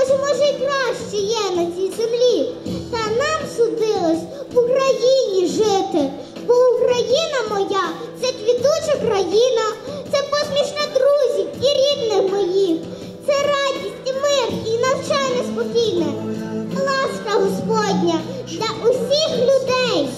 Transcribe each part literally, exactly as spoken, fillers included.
може, може, і краще є на цій землі. Та нам судилось в Україні жити. Бо Україна моя – це квітуча країна, це посмішка друзів і рідних моїх, це радість і мир і навчання спокійне, ласка Господня для усіх людей.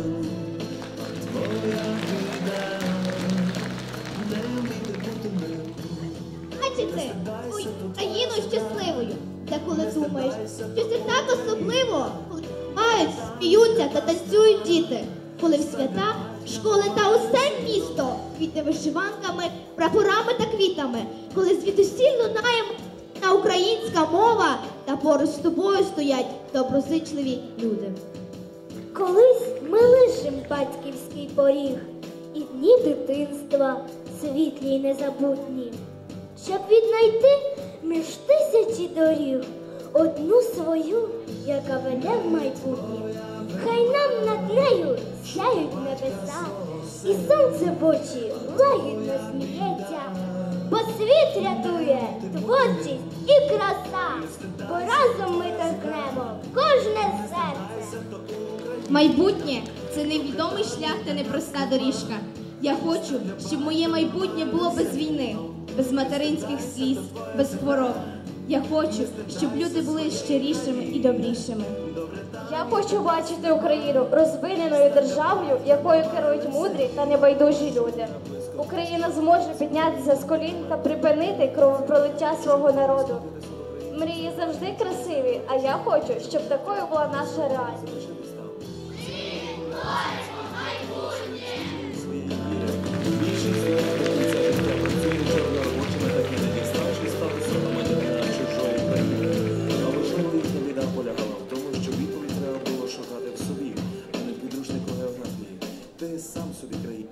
Бачите, ой, країну щасливою, та коли думаєш, що це так особливо, коли мають, сміються та танцюють діти, коли в свята, школи та усе місто квітне вишиванками, прапорами та квітами, коли звідусіль лунає на українська мова, та поруч з тобою стоять доброзичливі люди. Колись ми лишим батьківський поріг, і дні дитинства світлі й незабутні, щоб віднайти між тисячі доріг одну свою, яка веде в майбутнє. Хай нам над нею сяють небеса, і сонце в очі лагідно сміється, бо світ рятує творчість і краса, бо разом ми торкнемо кожне серце. Майбутнє – це невідомий шлях та непроста доріжка. Я хочу, щоб моє майбутнє було без війни, без материнських сліз, без хвороб. Я хочу, щоб люди були щирішими і добрішими. Я хочу бачити Україну розвиненою державою, якою керують мудрі та небайдужі люди. Україна зможе піднятися з колін та припинити кровопролиття свого народу. Мрії завжди красиві, а я хочу, щоб такою була наша реальність. Ти сам собі країна.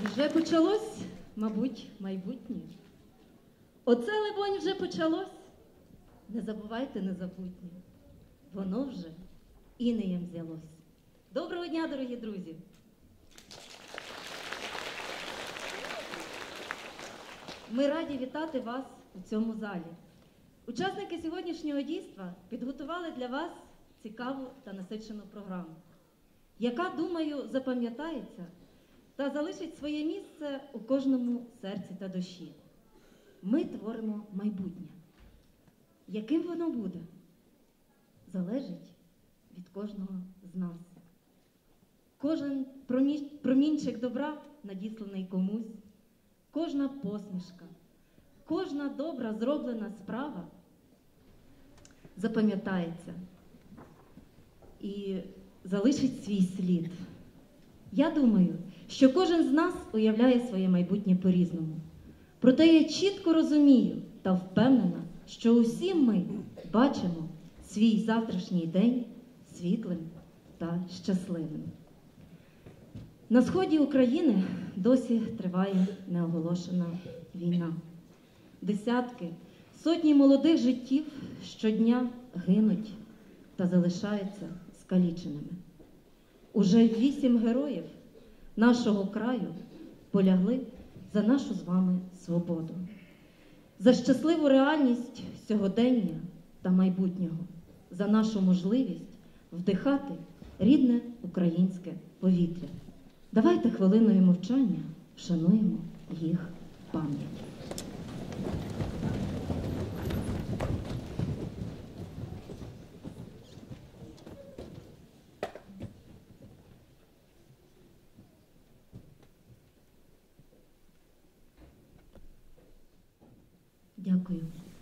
Вже почалось, мабуть, майбутнє. Оце, либонь, вже почалось. Не забувайте незабутнє. Воно вже інеєм взялось. Доброго дня, дорогі друзі! Ми раді вітати вас у цьому залі. Учасники сьогоднішнього дійства підготували для вас цікаву та насичену програму, яка, думаю, запам'ятається та залишить своє місце у кожному серці та душі. Ми творимо майбутнє. Яким воно буде, залежить від кожного з нас. Кожен промінчик добра, надісланий комусь, кожна посмішка, кожна добра зроблена справа запам'ятається і залишить свій слід. Я думаю, що кожен з нас уявляє своє майбутнє по-різному. Проте я чітко розумію та впевнена, що усі ми бачимо свій завтрашній день світлим та щасливим. На сході України досі триває неоголошена війна. Десятки, сотні молодих життів щодня гинуть та залишаються скаліченими. Уже вісім героїв нашого краю полягли за нашу з вами свободу, за щасливу реальність сьогодення та майбутнього, за нашу можливість вдихати рідне українське повітря. Давайте хвилиною мовчання вшануємо їх пам'ять. Дякую.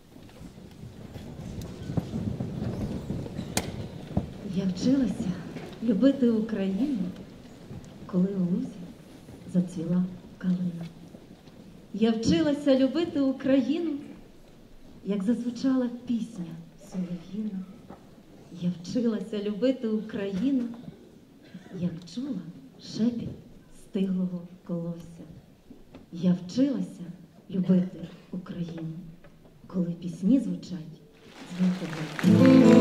Я вчилася любити Україну, коли у лузі зацвіла калина. Я вчилася любити Україну, як зазвучала пісня солов'їна. Я вчилася любити Україну, як чула шепіт стиглого колосся. Я вчилася любити Україну, коли пісні звучать дзвінком.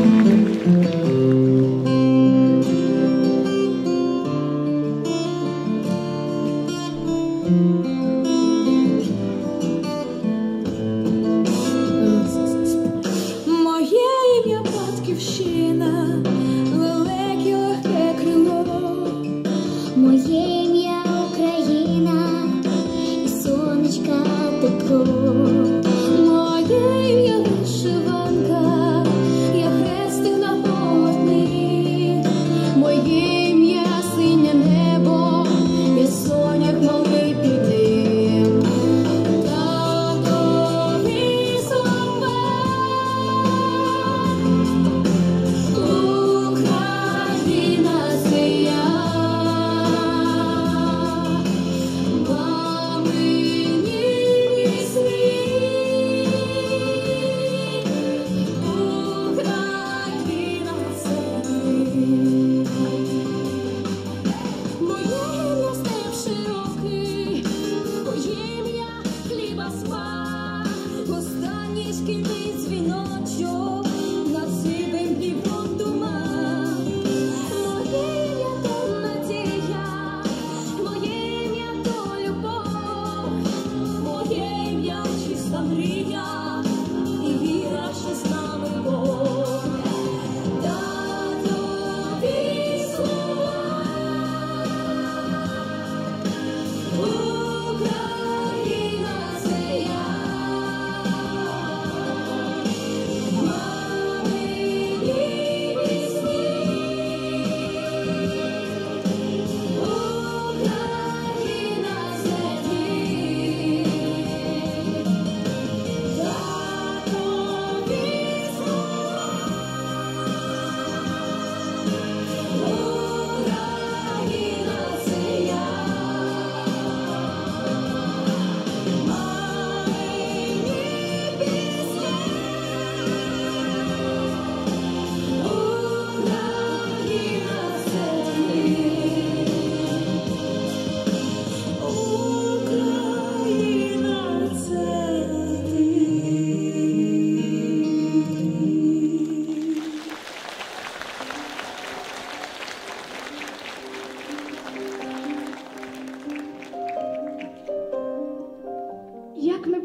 Моє ім'я Батьківщина, велике легке крило. Моє ім'я Україна, і сонечка тепло. Моє ім'я вишиванка, я хрестик на полотні.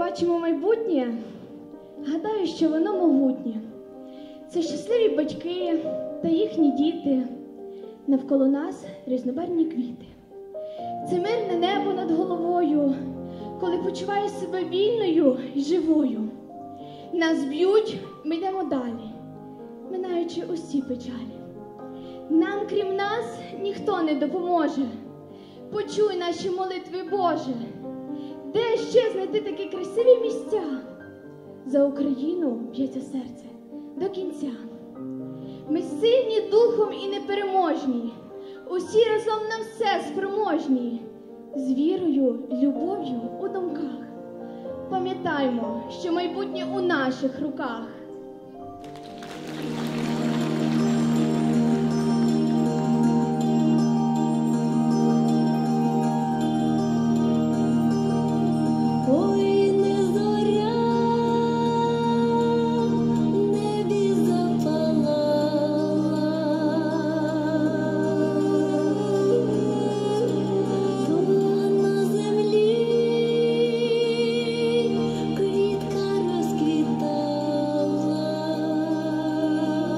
бачимо майбутнє, гадаю, що воно могутнє. Це щасливі батьки та їхні діти, навколо нас різнобарвні квіти. Це мирне небо над головою, коли почуваєш себе вільною і живою. Нас б'ють, ми йдемо далі, минаючи усі печалі. Нам, крім нас, ніхто не допоможе. Почуй наші молитви, Боже. Де ще знайти такі красиві місця? За Україну б'ється серце до кінця. Ми сильні духом і непереможні, усі разом на все спроможні, з вірою, любов'ю у думках. Пам'ятаймо, що майбутнє у наших руках. Ой, не зоря, в небі запалала, то на землі квітка розквітала.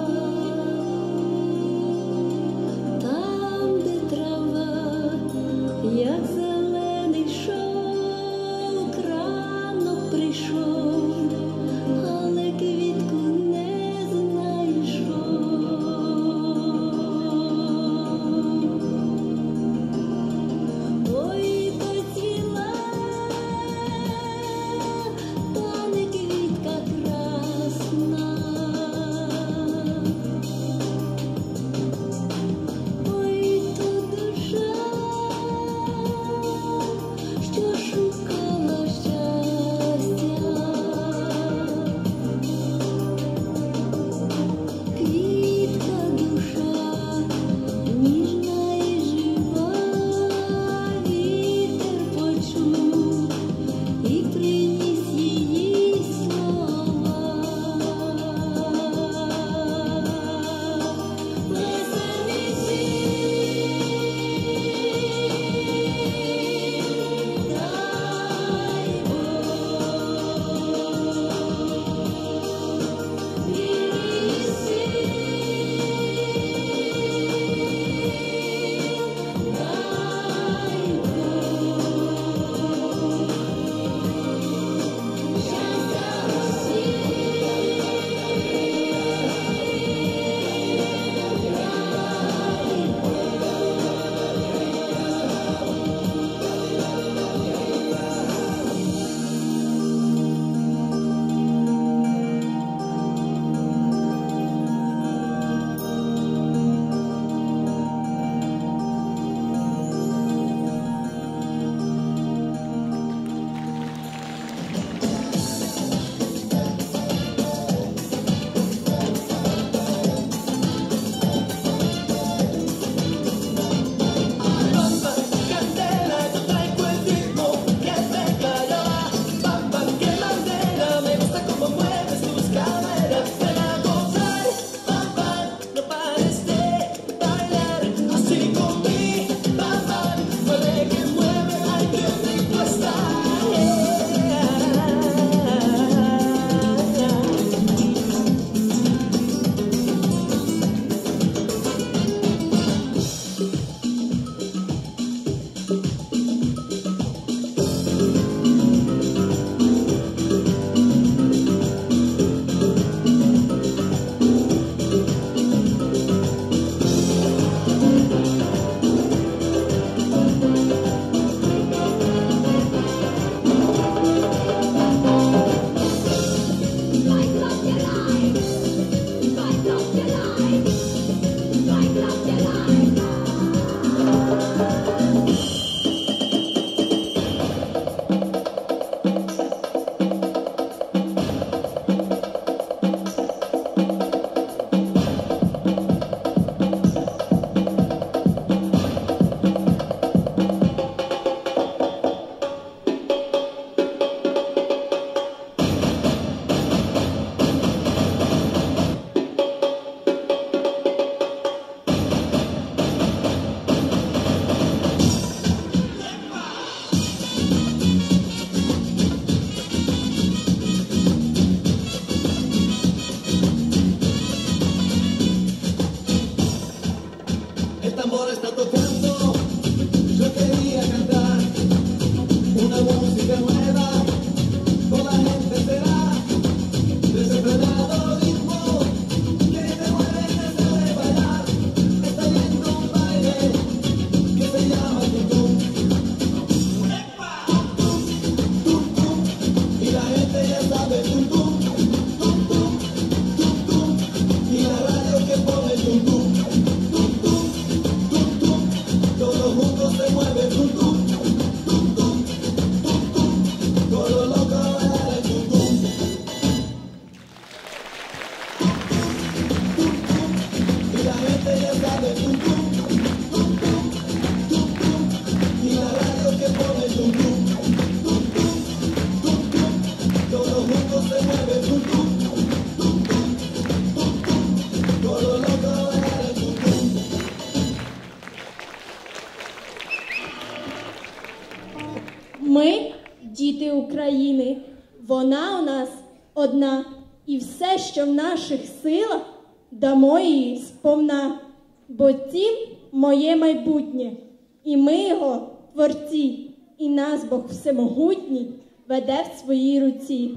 Ми діти України, вона у нас одна, і все, що в наших силах, дамо їй сповна. Бо цім моє майбутнє, і ми його творці, і нас Бог всемогутній веде в своїй руці.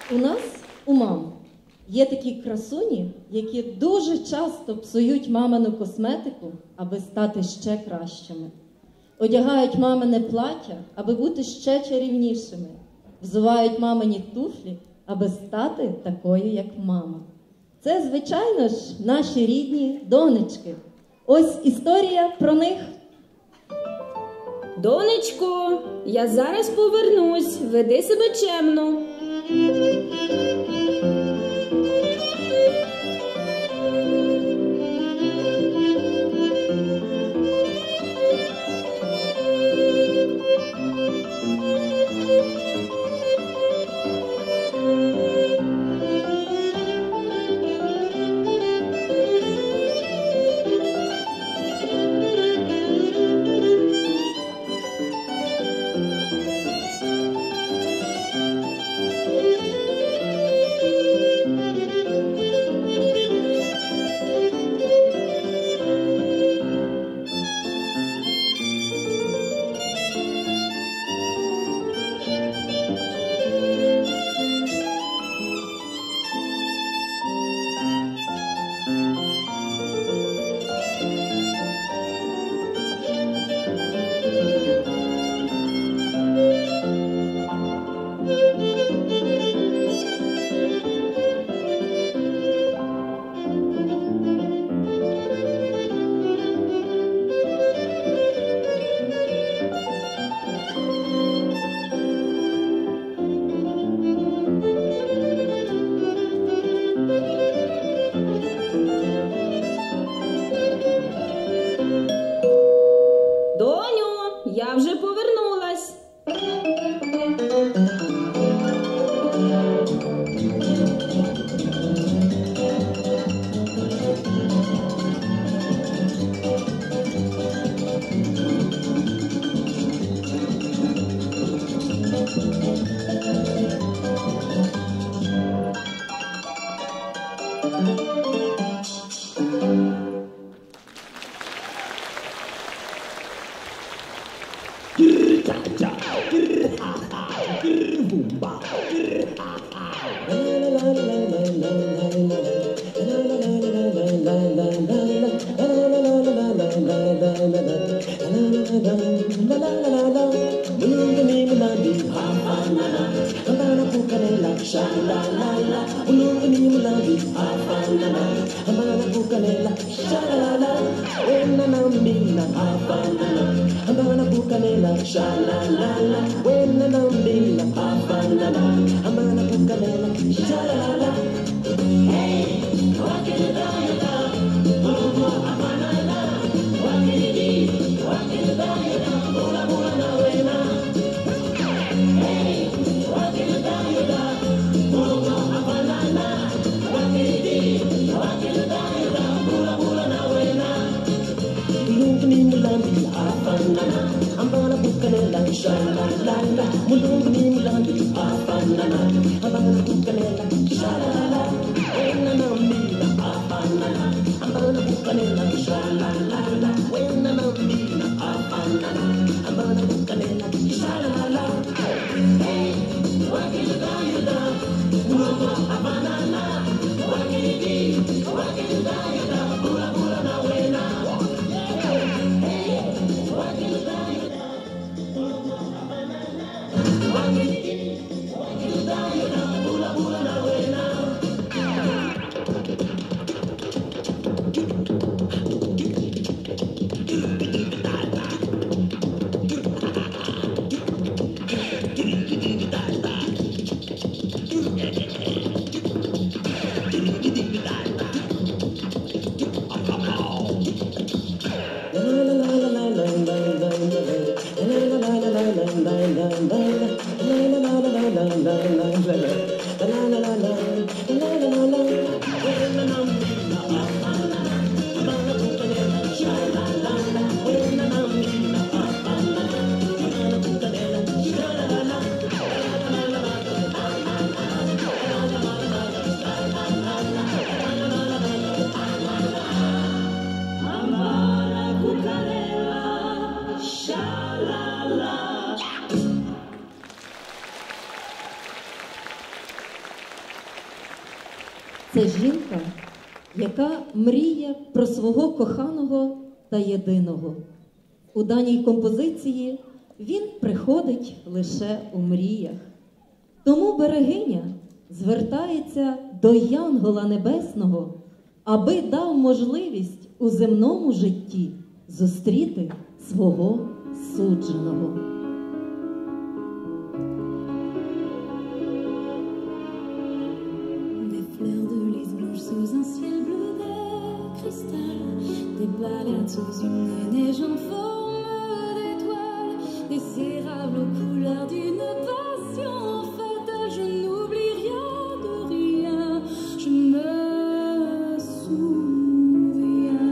У нас, у мам, є такі красуні, які дуже часто псують мамину косметику, аби стати ще кращими. Одягають мамине плаття, аби бути ще чарівнішими. Взувають мамині туфлі, аби стати такою, як мама. Це, звичайно ж, наші рідні донечки. Ось історія про них. Донечко, я зараз повернусь, веди себе чемно. Доню, я вже повернулась. Це жінка, яка мріє про свого коханого та єдиного. У даній композиції він приходить лише у мріях. Тому берегиня звертається до Янгола Небесного, аби дав можливість у земному житті зустріти свого судженого. Des fleurs de lys blanches sous un ciel bleu de cristal, des balades sous une neige en forme d'étoile, des sérables aux couleurs d'une passion fatale. Je n'oublie rien de rien, je me souviens.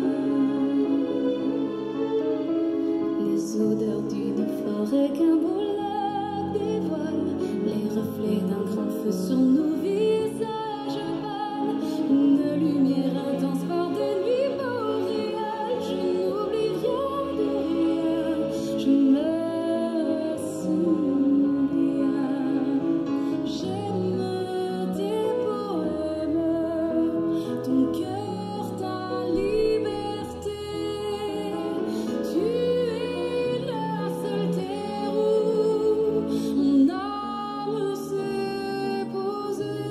Les odeurs d'une forêt qu'un beau lac dévoile, les reflets d'un grand feu sur nos visages pâles, une lumière intense par de nuit boréale. Je n'oublie rien de rien, je me souviens. J'aime tes poèmes, ton cœur, ta liberté. Tu es la seule terre où mon âme s'est posée.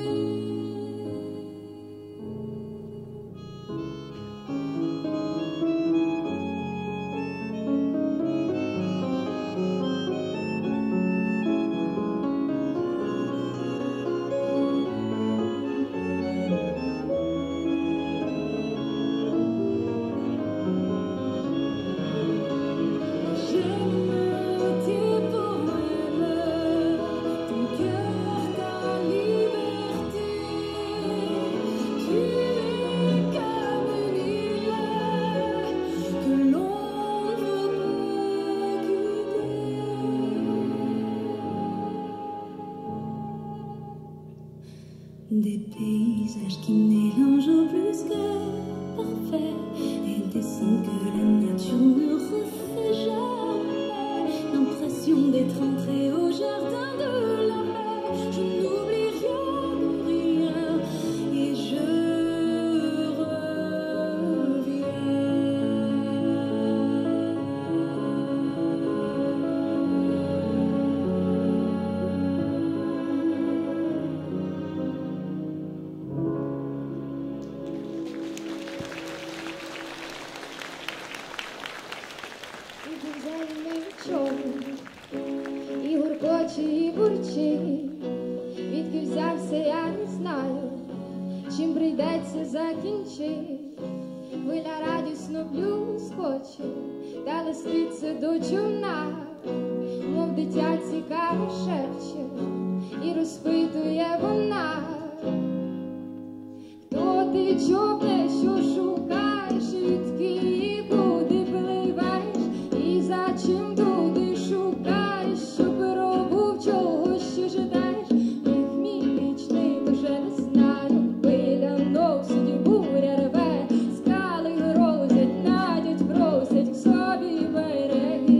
J'aime tes poèmes, ton cœur, ta liberté. Tu es comme une île que l'on ne peut quitter. Des paysages qui mélangent au plus que parfait, et des sons que la nature ne refait jamais. L'impression d'être entré au jardin de la mer. Je n'oublie rien de rien et je І земний човен, і гуркоче, і бурчить. Відки взявся, я не знаю, чим прийдеться закінчить. Хвиля радісно блюскоче, та листиться до човна, мов дитя цікаво шепче, і розпитує вона. Хто ти, човне, що шукаєш, відки і куди пливаєш, і за чим туди шукаєш, що пробув, чого ще жадаєш? Їх мій вічний, вже не знаю, хвиля носить, буря рве, скали грозять, надять, просять к собі береги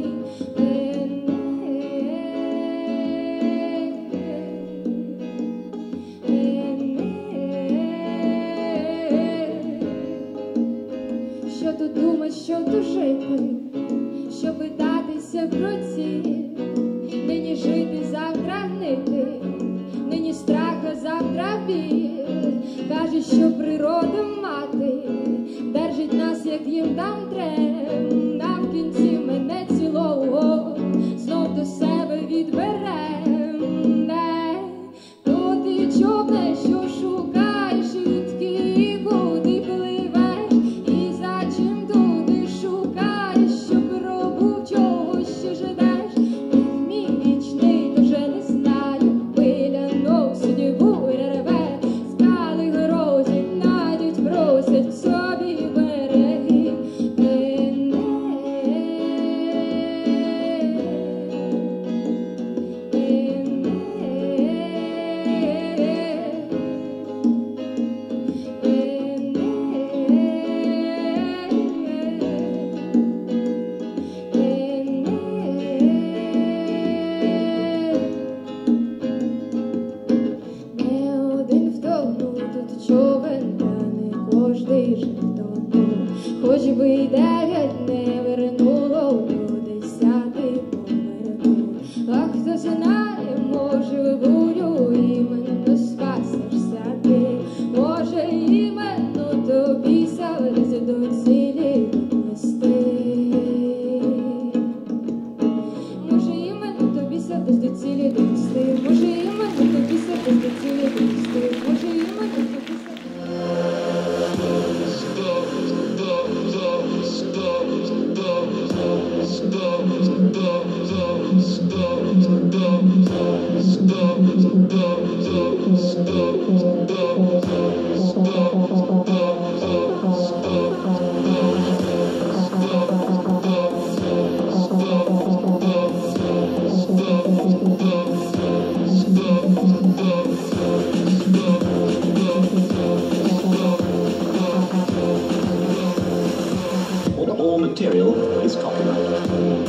Що тут думать, що тут жити, що питатися про ціль. Нині жити, завтра гнити, нині страх, а завтра біль. Каже, що природа мати держить нас, як їм там трем. А в кінці мене цілого знов до себе відберем. Не, то ти човне, що шукаєш, відки і куди пливеш, і за чим туди шукаєш, що пробув, чого ще жадаєш? Мій вічний, то вже не знаю, хвиля носить, буря рве, скали грозять, надять, просять к собі береги. житому, хоч би й дев'ять не вернуло, до десятий поверну. А хто знає, може, волю іменно спасешся ти, може, іменно тобі сядеш до цілі довести. Може, іменно тобі сядеш до цілі довести, може, іменно тобі сядеш до цілі довести, може, іменно тобі All material is copyrighted.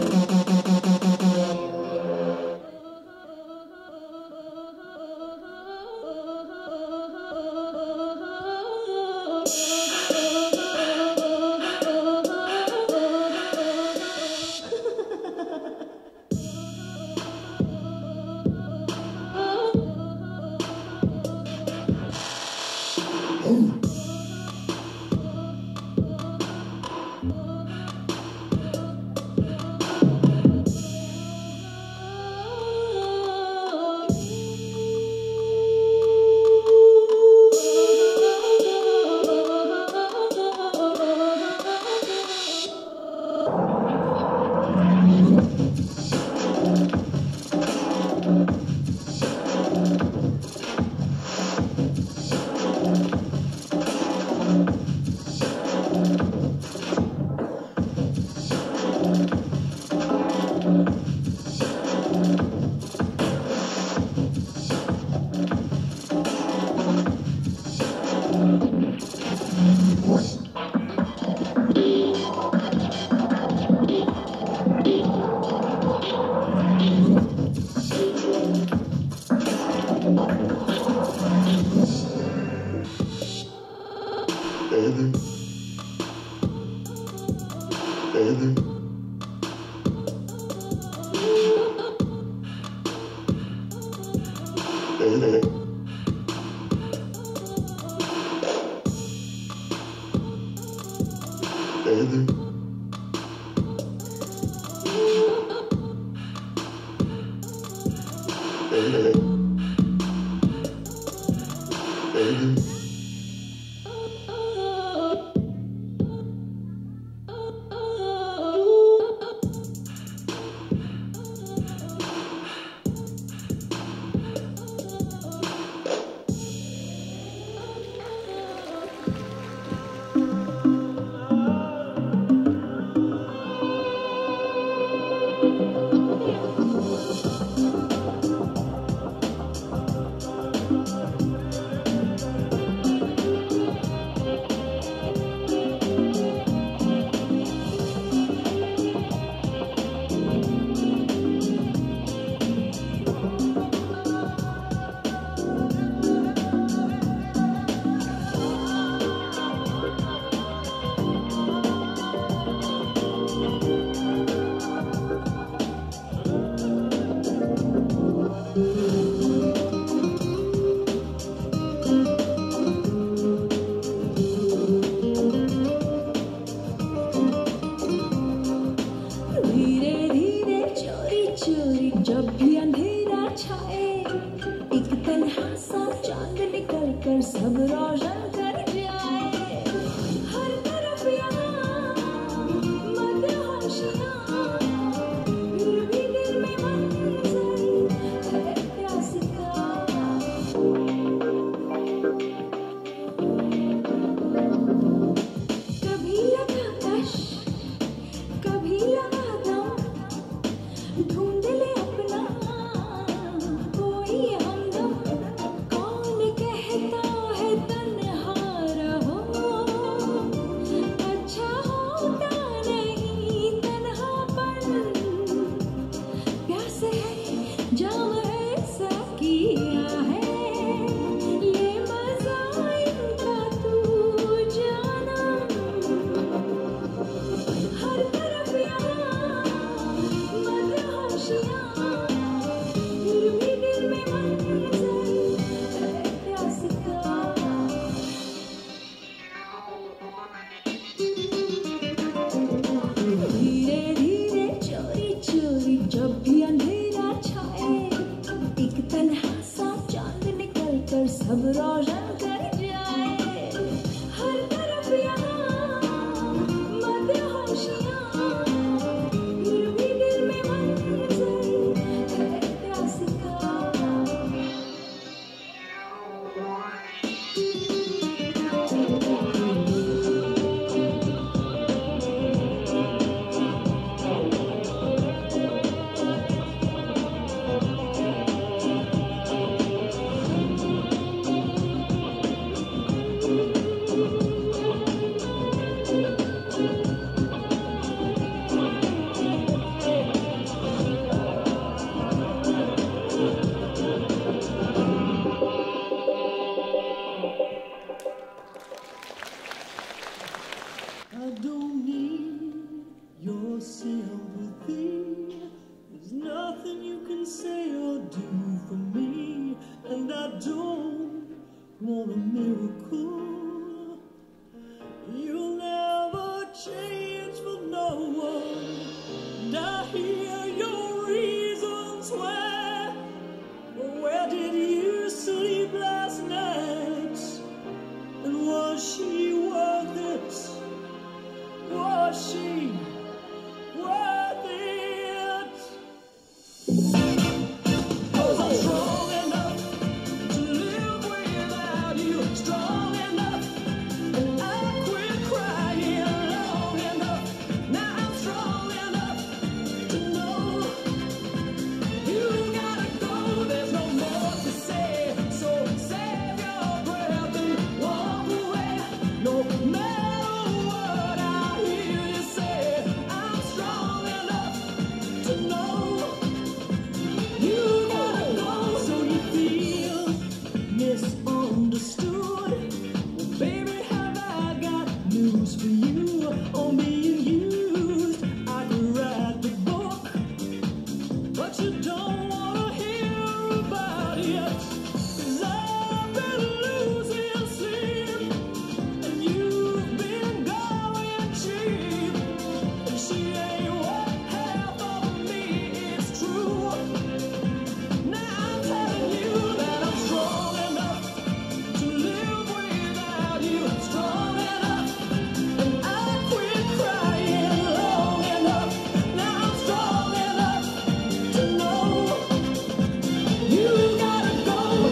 कौन कहता है तन्हा कर सब रोशन कर जाए हर तरफ यहाँ मदहोशियाँ फिर भी दिल में मंजर है प्यास का I don't need your sympathy. There's nothing you can say or do for me, and I don't want a miracle. You'll never change for no one, and I hear your reasons why. But where did you sleep last night? And was she worth it? Was she worth it? 'Cause I'm strong enough to live without you, strong enough, and I quit crying long enough. Now I'm strong enough to know you gotta go. There's no more to say, so save your breath and walk away. No matter what I hear you say, I'm strong enough to know you gotta go. So you feel misunderstood? Well, baby, have I got news for you? On being used, I could write the book, but you don't wanna hear about it. 'Cause I've been losing sleep, and you've been going cheap. And she ain't worth half of me, it's true. Now I'm telling you that I'm strong enough to live without you, strong enough, and I quit crying long enough. Now I'm strong enough to know you gotta go.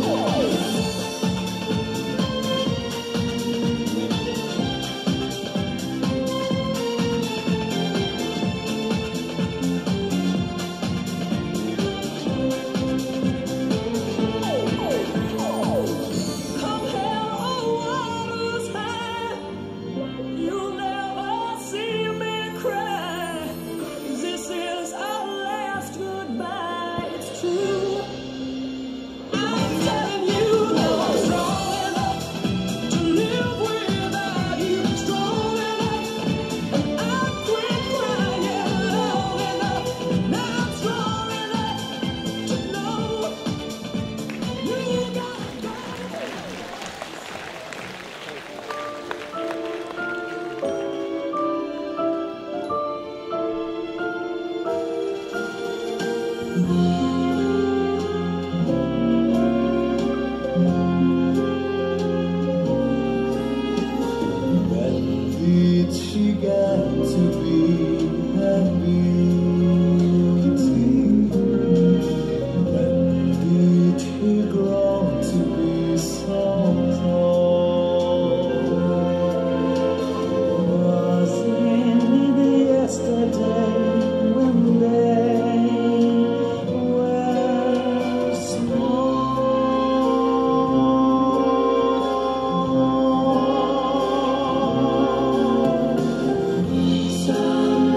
Come hell or waters high, you'll never see me cry. 'Cause this is our last goodbye, it's true. I'm telling you that I'm strong enough to live without you, strong enough, and I quit crying long enough. Now I'm strong enough to know you gotta go. When did she get to be that beauty? When did she grow to be so tall? Was it yesterday when they were small? Some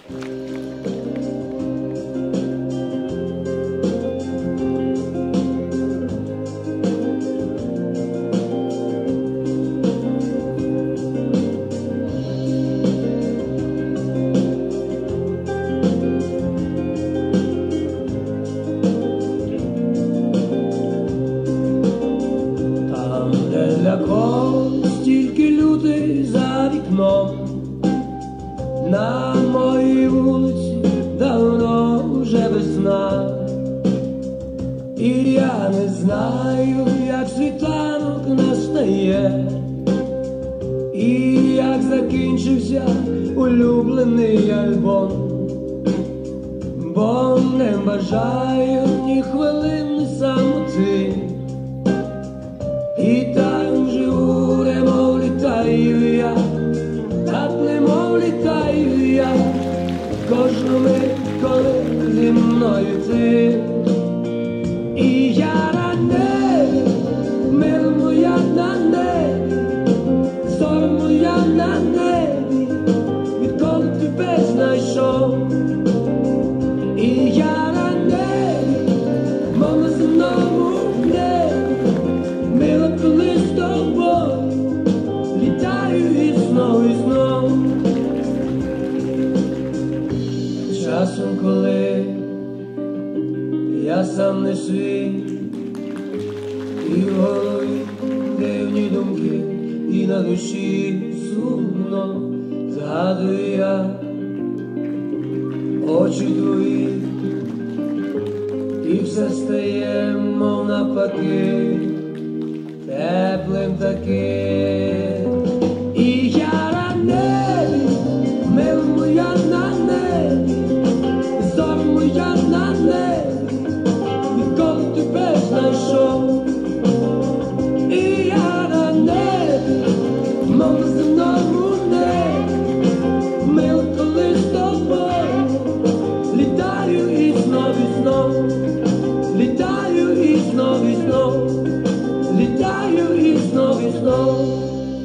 Там, де для когось тільки люди за вікном, на моїй вулиці давно вже весна. І я не знаю, як світанок настає, і як закінчився улюблений альбом, бо не бажаю ні хвилини самоти. І там живу, немов літаю я, так немов літаю я, кожну мить, коли зі мною ти. І я на небі, мила моя на небі, зоря моя на небі, відколи тебе знайшов. І я на небі, мов на земному небі, мила, коли з тобою літаю і знов, і знов. Часом, коли я сам не свій, і в голові дивні думки, і на душі сумно, згадую я очі твої, і все стає, мов навпаки, теплим таким. І я на небі, мила моя на небі, зоря моя на небі, відколи тебе знайшов. І я на небі, мов на земному небі, мила, коли з тобою літаю і знов, і знов, літаю і знов, і знов, літаю і знов, і знов.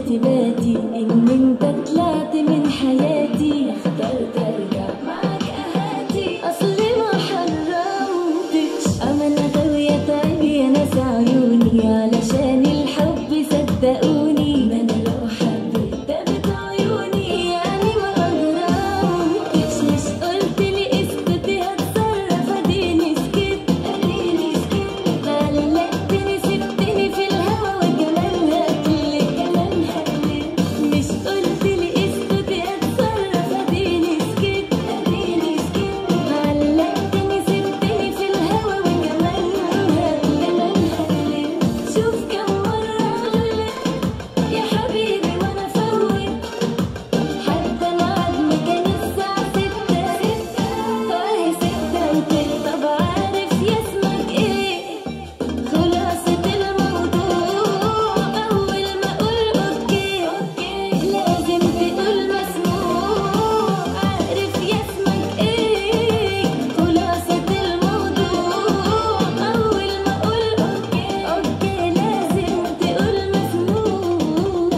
تباتي إن أنت طلعت من حياتي اخترت أرجع معاك أهاتي أصلي ما حرمتش أمانة غاوية تعبي يا ناس عيوني علشان الحب صدقوني ما أنا لو حبيت دابت عيوني يعني ما أجرمتش مش قلتلي اسكتي هتصرف أديني سكت أديني سكت علقتني سبتني في الهوا وكمان هقلك كمان هقلك مش قلتلي اسكتي هتصرف أديني سكت أديني سكت علقتني سبتني في الهوا وكمان هقلك كمان هقلك شوف كم مرة أغلط يا حبيبي وأنا فوت حتى ميعاد ما كان الساعة ستة وأهي ستة وتلت طب عارف يا اسمك إيه خلاصة الموضوع أول ما أقول أوكي لازم تقول مسموع عارف يا اسمك إيه خلاصة الموضوع أول ما أقول أوكي أوكي لازم تقول مسموع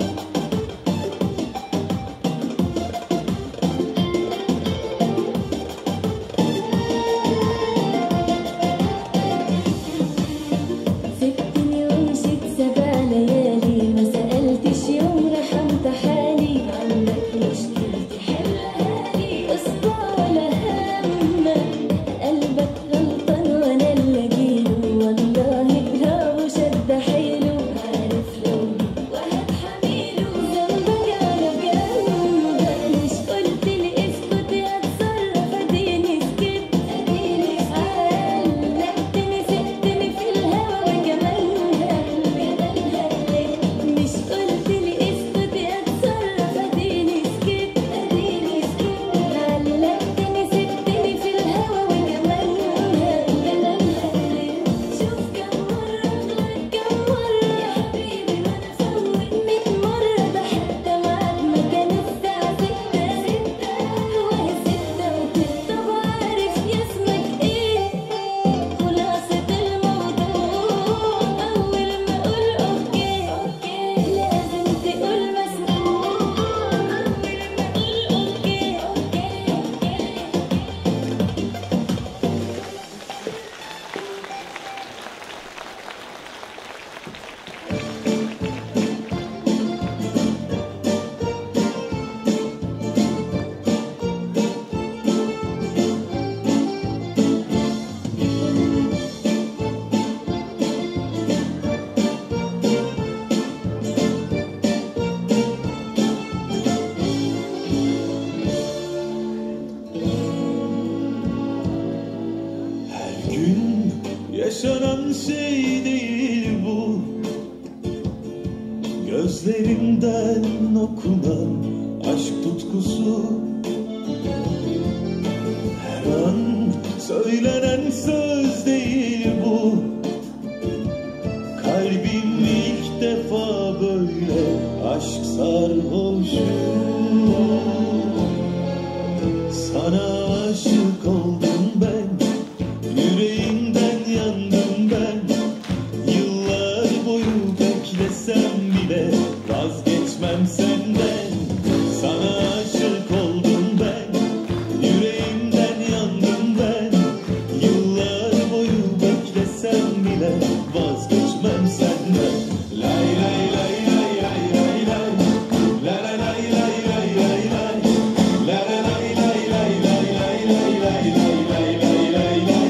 سبتني ومشيت سبع ليالي ما سألتش يوم رحمت حالي عندك مشكلتي حلها لي قصة ولا همك قلبك غلطان وانا اللي اجيله والله برافو شد حيله عارف لو وهتحميله ذنبك على جنبك مش قلتلي اسكتي هتصرف اديني سكت اديني علقتني سبتني في الهوا وكمان هقلك هقلك مش قلتلي اسكتي هتصرف اديني سكت اديني سكت علقتني سبتني في الهوا وكمان هقلك كمان هقلك شوف كم مرة أغلط كم مرة يا حبيبي وأنا فوت ميت مرة ده حتى ميعاد ما كان الساعة ستة ستة وأهي ستة وتلت طب عارف يا اسمك إيه خلاصة الموضوع أول ما أقول أوكي لازم تقول مسموع أول ما أقول أوكي Her gün yaşanan şey değil bu gözlerimden okunan aşk tutkusu her an söylenen söz değil bu kalbim ilk defa böyle aşk sarhoşu sana aşık oldum ben yüreğimden yandım ben yıllar boyu beklesem bile vazgeçmem senden sana aşık oldum ben yüreğimden yandım ben yıllar boyu beklesem bile vazgeçmem senden lay lay lay lay lay lay lay la la lay lay lay lay lay la la lay lay lay lay lay lay lay lay lay lay lay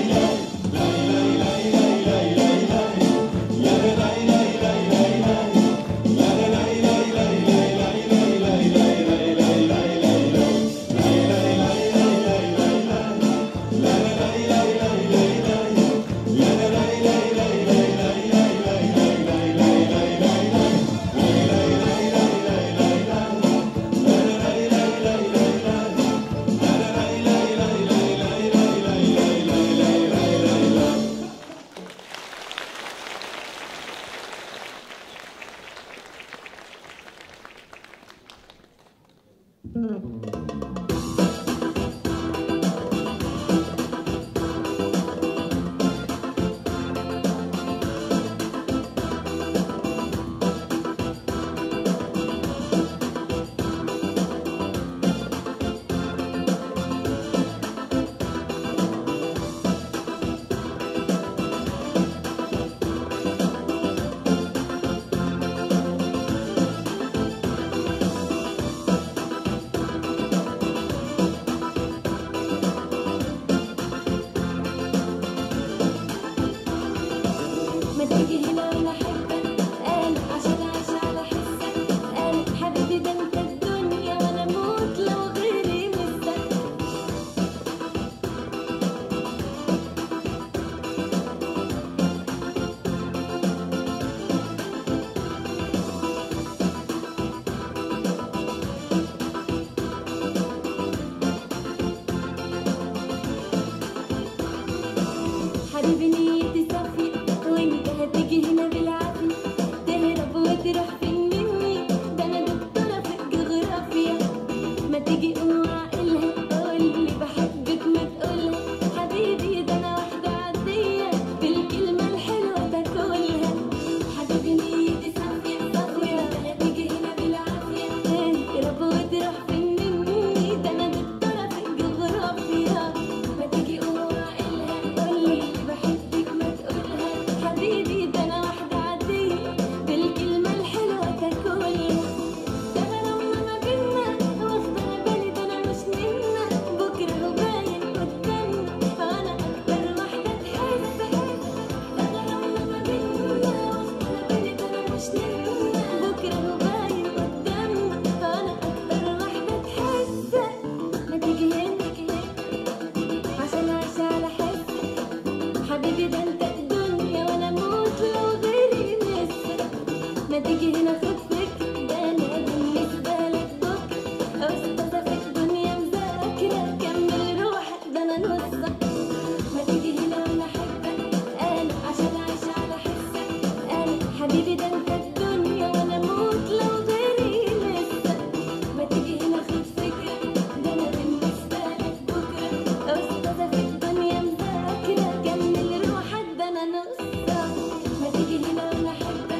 حبيبي نيتي صافية وانت هتيجي هنا بالعافية تهرب وتروح فين مني ده انا دكتورة في الجغرافيا ما تيجي قوم عقلها قولي بحبك ما تقولها حبيبي ده انا واحدة عادية بالكلمة الحلوة تاكلها حبيبي نيتي صافية صافية هتيجي هنا بالعافية تهرب وتروح فين مني ده انا دكتورة في الجغرافيا ما تيجي قوم عقلها قولي بحبك ما تقولها حبيبي ده انا واحدة عادية بالكلمة الحلوة تاكلها ده انا لما ما بينا واخدة بالي ده انا مش منا بكرة هو باين قدامنا انا اكتر واحدة تحس ده انا لما ما بينا واخدة بالي ده انا مش منا بكرة هو باين قدامنا انا اكتر واحدة تحس ما تيجي هنا عشان عايشة على حسك حبيبي ده انت الدنيا وانا اموت لو غيري نسك ما تيجي هنا خد فكرة ده انا بالنسبة لك بكرة استاذة في الدنيا مذاكرة كمل روحك ده انا نصك ما تيجي هنا وانا احبك انا عشان عايشة على حسك انا حبيبي ده انت الدنيا وانا اموت لو غيري نسك ما تيجي هنا خد فكرة ده انا بالنسبة لك بكرة استاذة في الدنيا مذاكرة كمل روحك ده انا نصك ما تيجي هنا وانا احبك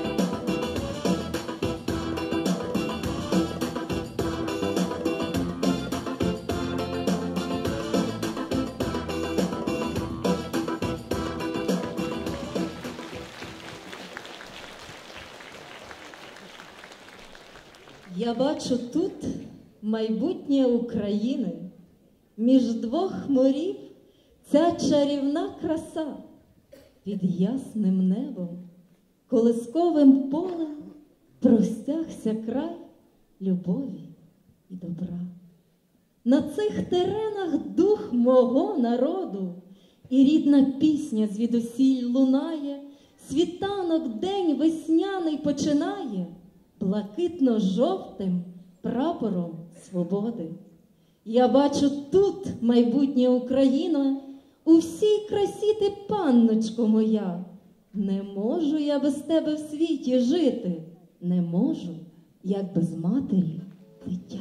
Я бачу тут майбутнє України. Між двох морів ця чарівна краса. Під ясним небом, колисковим полем простягся край любові і добра. На цих теренах дух мого народу і рідна пісня звідусіль лунає, світанок день весняний починає блакитно-жовтим прапором свободи. Я бачу тут майбутнє Україна, у всій красі ти, панночко моя. Не можу я без тебе в світі жити, не можу, як без матері дитя.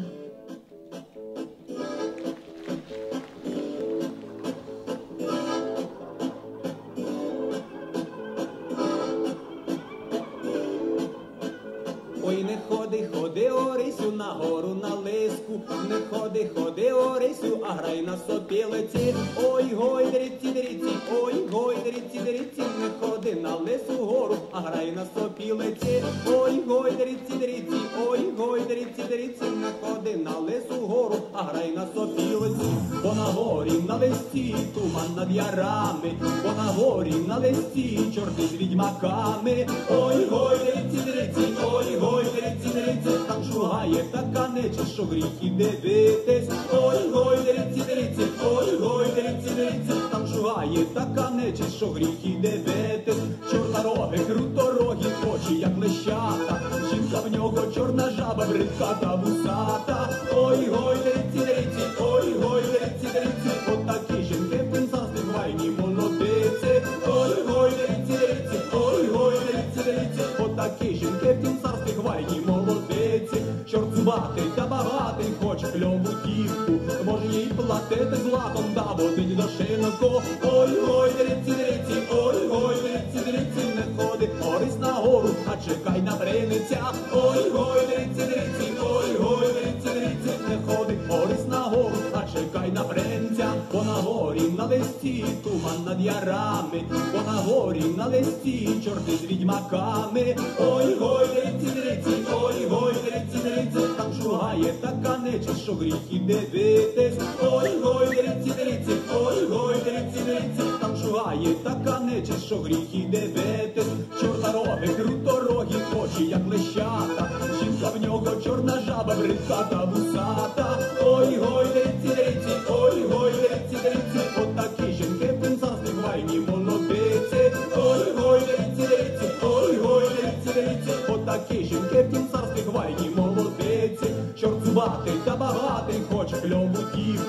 Ой, не ходи, ходи, Орисю, на гору на лиску, не ходи, ходи, Орисю, а грай на сопілиці. Ой, гой, дриці, дриці, ой, гой, дриці, дриці, не ходи на лису гору, а грай на сопілиці. Ой, гой, дриці, дриці, ой, гой, дриці, дриці, не ходи на лису гору, а грай на сопілиці. Бо на горі на листі туман над ярами, бо на горі на листі чорти з відьмаками. Ой, гой, дриці, дриці, ой, гой, дриці, дриці, там шугає така нечисть, що гріх іде битись. Ой, гой, дриці, дриці, ой, гой, дриці, дриці, там шугає така нечисть, що гріх іде битись. Чорнороги, круторогі, очі, як лещата, жінка в нього чорна жаба, бридка та вусата. Ой, гой, дриці, дриці, ой, гой, дриці, дриці, отакі жінки в царстві гвайні молодиці. Ой, гой, дриці, дриці, ой, гой, дриці, дриці, отакі жінки в царстві гвайні молодиці. Чорт зубатий та багатий хоче кльову дівку, може їй платити златом та водить до шинку. Ой, гой, дриці, дриці, ой, гой, дриці, дриці, не ходи, Орись на гору, а чекай на бриниця. Ой, гой, дриці, дриці, ой, гой, дриці, дриці, не ходи, Орись на гору, а чекай на бринця. Бо на горі на листі туман над ярами, бо на горі на листі чорти з відьмаками. Ой, гой, дриці, дриці, ой, гой, дриці, дриці, там шугає така нечисть, що гріх іде битись. Ой, гой, дриці, дриці, ой, гой, дриці, дриці, там шугає така нечисть, що гріх іде битись. Чорнороги, круторогі, очі, як лещата, жінка в нього чорна жаба, бридка та вусата. Ой, гой, дриці, дриці, ой, гой, дриці, дриці, отакі жінки в царстві гвайні молодиці. Ой, гой, дриці, дриці, ой, гой, дриці, дриці, отакі жінки в царстві гвайні молодиці. Чорт зубатий та багатий хоче кльову дівку,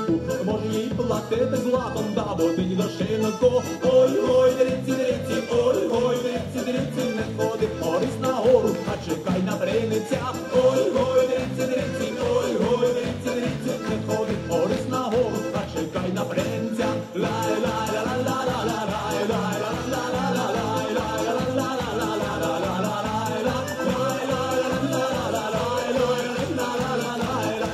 зможе їй платити златом, да води до шинку. Ой, ой, дриці, дриці, ой, ой, дриці, дриці, не ходи Орись на гору, а чекай на бриниця. Ой, ой, дриці, дриці, ой, ой, дриці, дриці, не ходи Орись на гору, а чекай на бриниця. Лай, лай, ла, ла, ла, ла, ла, лай, лай, ла, ла, ла, ла, лай, лай, ла, ла, ла, ла, ла, ла, ла, ла, лай, ла, лай, лай, ла, ла, ла, ла, лай, лай, ла, ла, ла, лай, ла,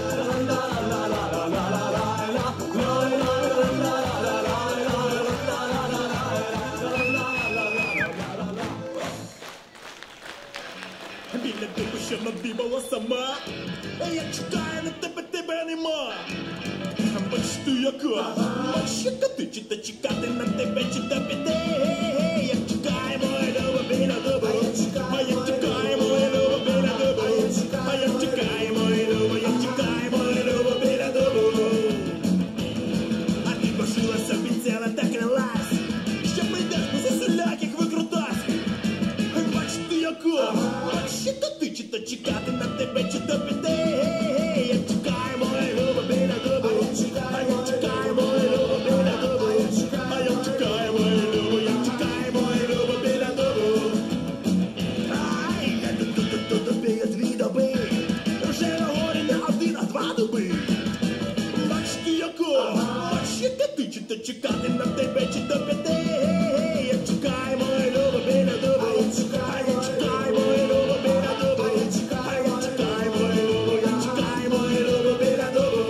біля тебе ще надибала сама, а я чекаю на тебе, тебе нема. Бач ти яка, бач яка ти, чи та чекати на тебе, чи та піде. Я чекаю, моя люба, біля дуба, а я чекаю, моя люба, біля дуба, а я чекаю, моя люба, я чекаю, моя люба, біля дуба. А ти башилася, обіцяла та крилась, що прийдеш по заселяких викрутась. Бач ти яка, чи то ти, чи то чекати на тебе, чи то піде. Я чекаю, моя люба, біля дуба, а я чекаю, моя люба, біля дуба, а я чекаю, моя люба, я чекаю, моя люба, біля дуба. Ай, я тут-тут-тут тобі дві доби, вже на горі не один, а два доби. Бач ти яка, бач яка ти, чи то чекати на тебе, чи то піде. Я чекаю, моя люба, біля дуба, а я чекаю, моя люба, біля дуба, а я чекаю, моя люба, я чекаю, моя люба, біля дуба.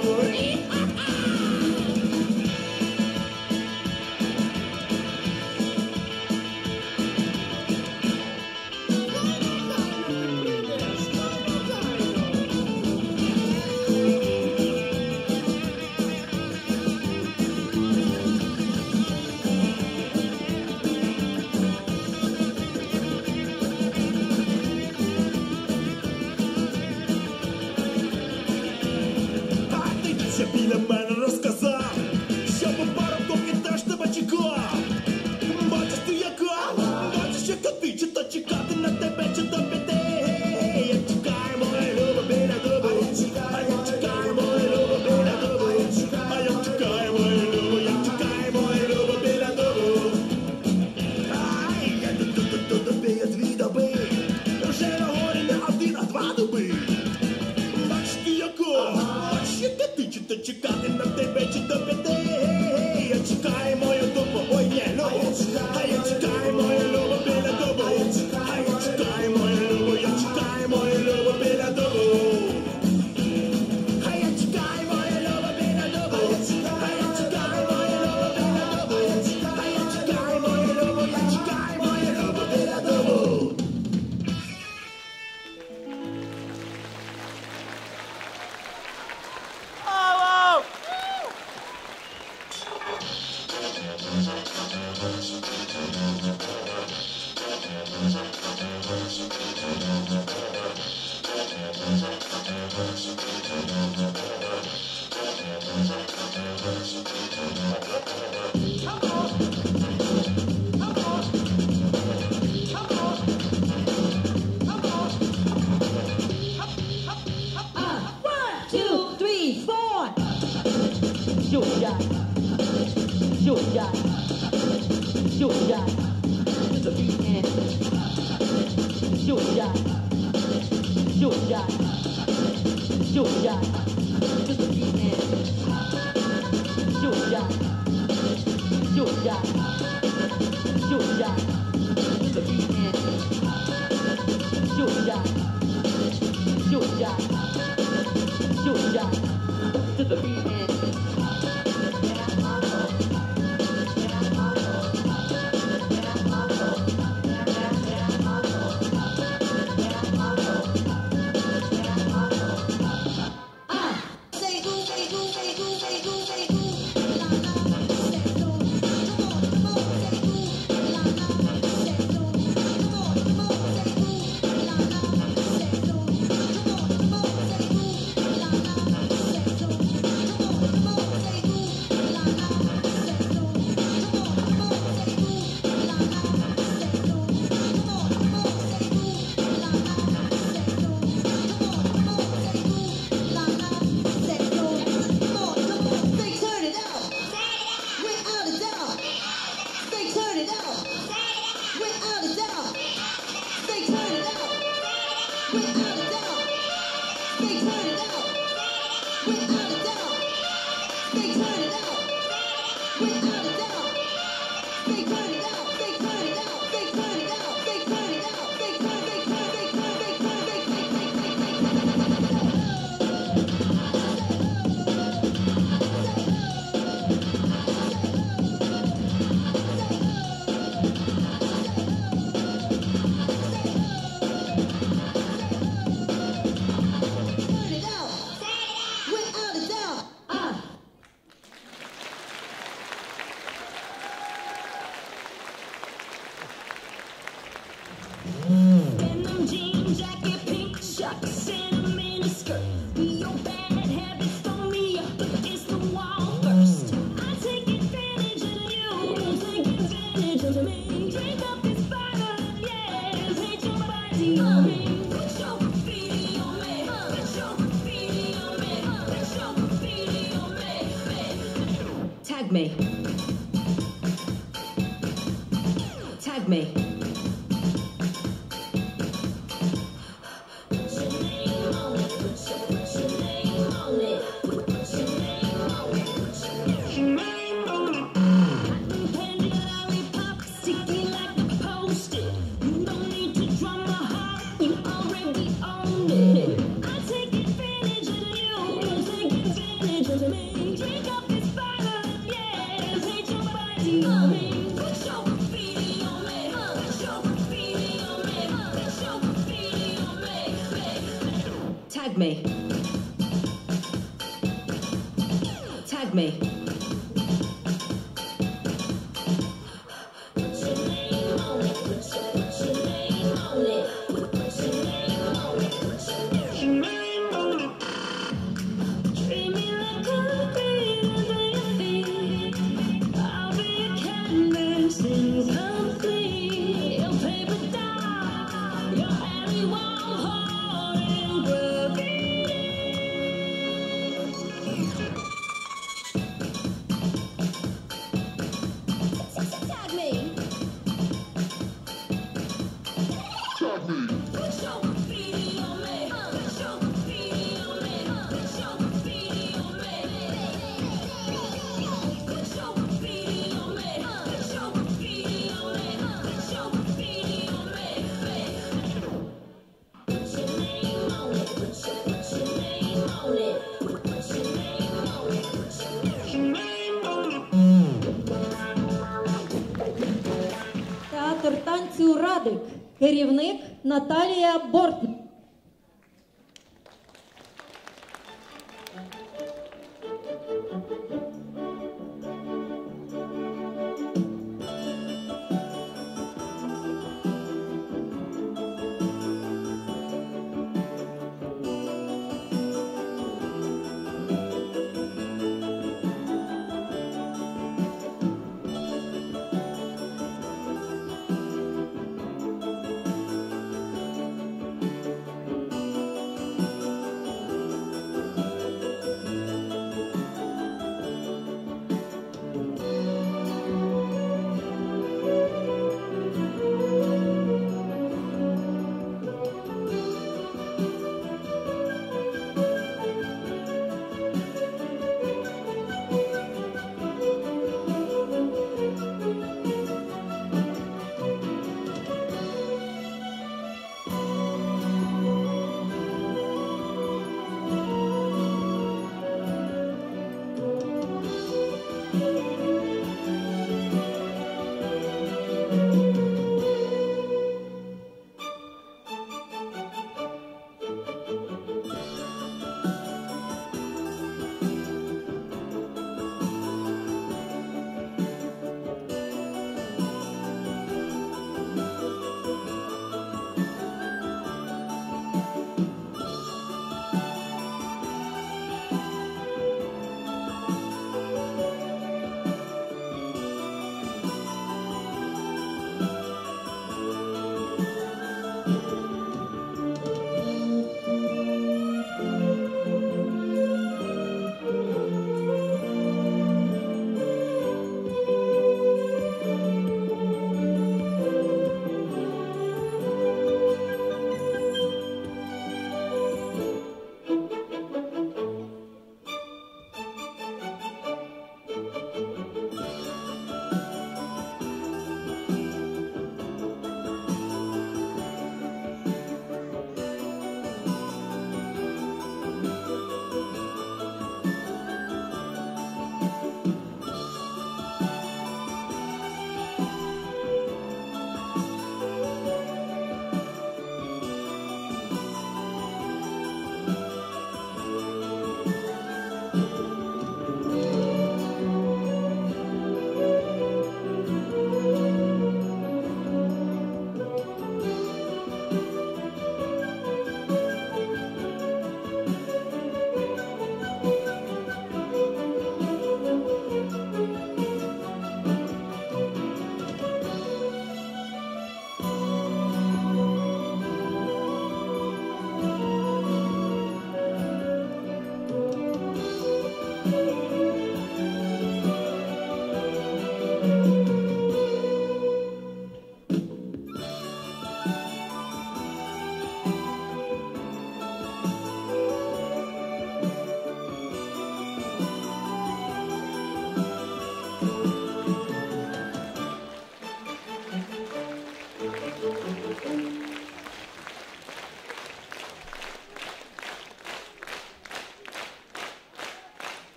А ти ще біля мене розказав, що по парубком і теж тебе чекав. Бачиш ти яка, бачиш яка ти, чи то чекати на тебе, чи то піде. Я чекаю, моя люба, біля дуба, а я чекаю, моя люба, біля дуба, а я чекаю, моя люба, я чекаю, моя люба, біля дуба. Ай, я тут-тут-тут тобі дві доби, вже на горі не один, а два доби. Бач ти яка, бач яка ти, чи то чекати на тебе, чи то піде. Я чекаю, мою дупу, ой, не, любу, а я чекаю, мою любу, біля дубу, а я чекаю, мою любу, я чекаю, мою любу, біля дубу. А я чекаю, мою любу, біля дубу, а я чекаю, мою любу, біля дубу, а я чекаю, мою любу, я чекаю, мою любу, біля дубу. Two, three, four. Shoot shot. Shoot shot. Shoot shot. To the beat and shoot shot. Shoot shot. Shoot shot. To the beat and shoot shot. Shoot shot. Shoot shot. To the beat and shoot shot. Shoot shot. Shoot shot to the beat and Come on. They turn it out. Without a doubt. They turn it out. Without a doubt. They turn it out. They turn it out. They turn it out. They turn it out. They turn, they turn, they turn, they turn, they turn, they turn, they turn it out. Without a doubt. Ah. Denim jean jacket, pink shucks, and a mini skirt. Your bad habits throw me up against the wall first. I take advantage of you, take advantage of me. Drink up this bottle, yeah, paint your body on me. Put your graffiti on me, put your graffiti on me, put your graffiti on me. Tag me. Tag me. Sticky like a post-it. You don't need to drum my heart, you already own it. I take advantage of you, take advantage of me. Drink up this bottle, yeah, paint your body on me. Put your graffiti on me, put your graffiti on me, put your graffiti on me. Tag me. Tag me. Put your name on it, put your, put your name on it, put your name on it, put your name on it. Treat me like concrete under your feet. I'll be a canvas incomplete. Your paper doll, your Andy Warhol and graffiti. Tag me. Put your graffiti on me. Put your graffiti on me. Put your graffiti on me. Put your graffiti on me. Put your graffiti on me. Put your graffiti on me. Put your name on it. Put your, put your name on it. Put your name on it. Put your name on it. Театр танцю Радик. Керівник Наталія Бортник. Thank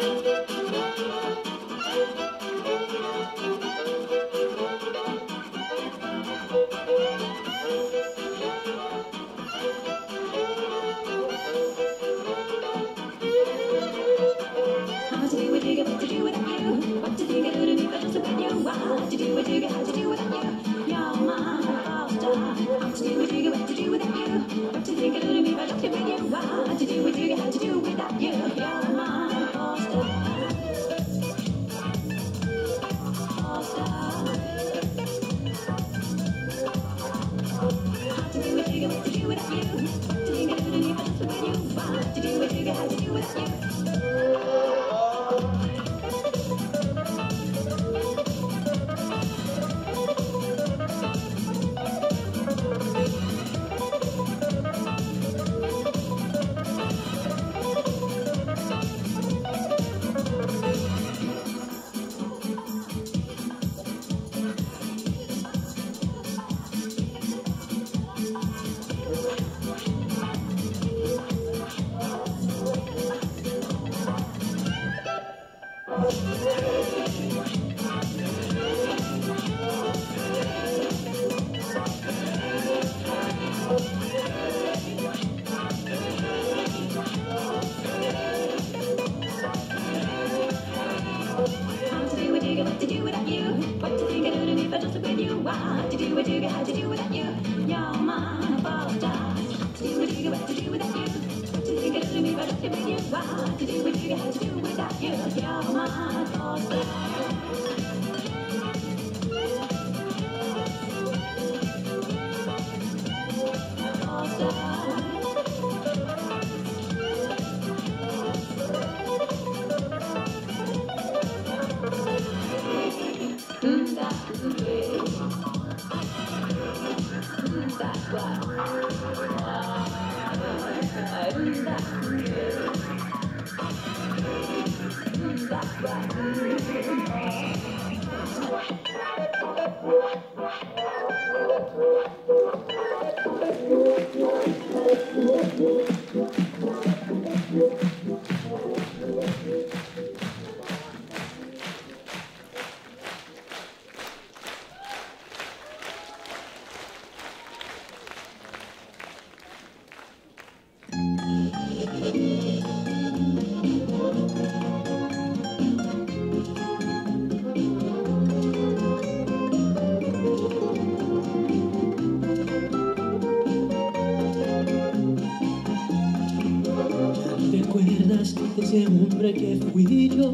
Ese hombre que fui yo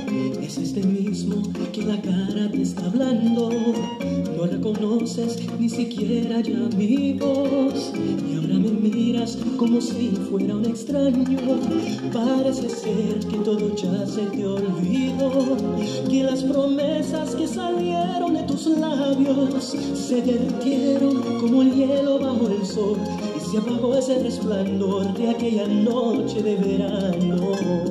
es este mismo que la cara te está hablando. No reconoces ni siquiera ya mi voz y ahora me miras como si fuera un extraño. Parece ser que todo ya se te olvidó, que las promesas que salieron de tus labios se derritieron como el hielo bajo el sol y se apagó ese resplandor de aquella noche de verano.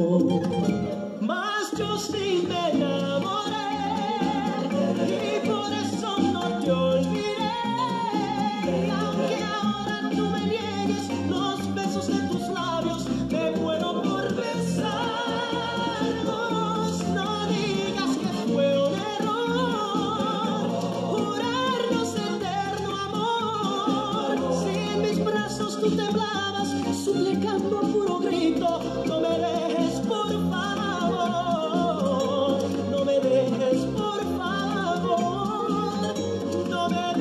Mas yo sí me enamoré y por eso no te olvidé. Y aunque ahora tú me niegues los besos de tus labios, me muero por besarlos. No digas que fue un error jurarnos eterno amor. Si en mis brazos tú temblabas suplicando a puro grito, no me dejes por favor, no me dejes por favor, no me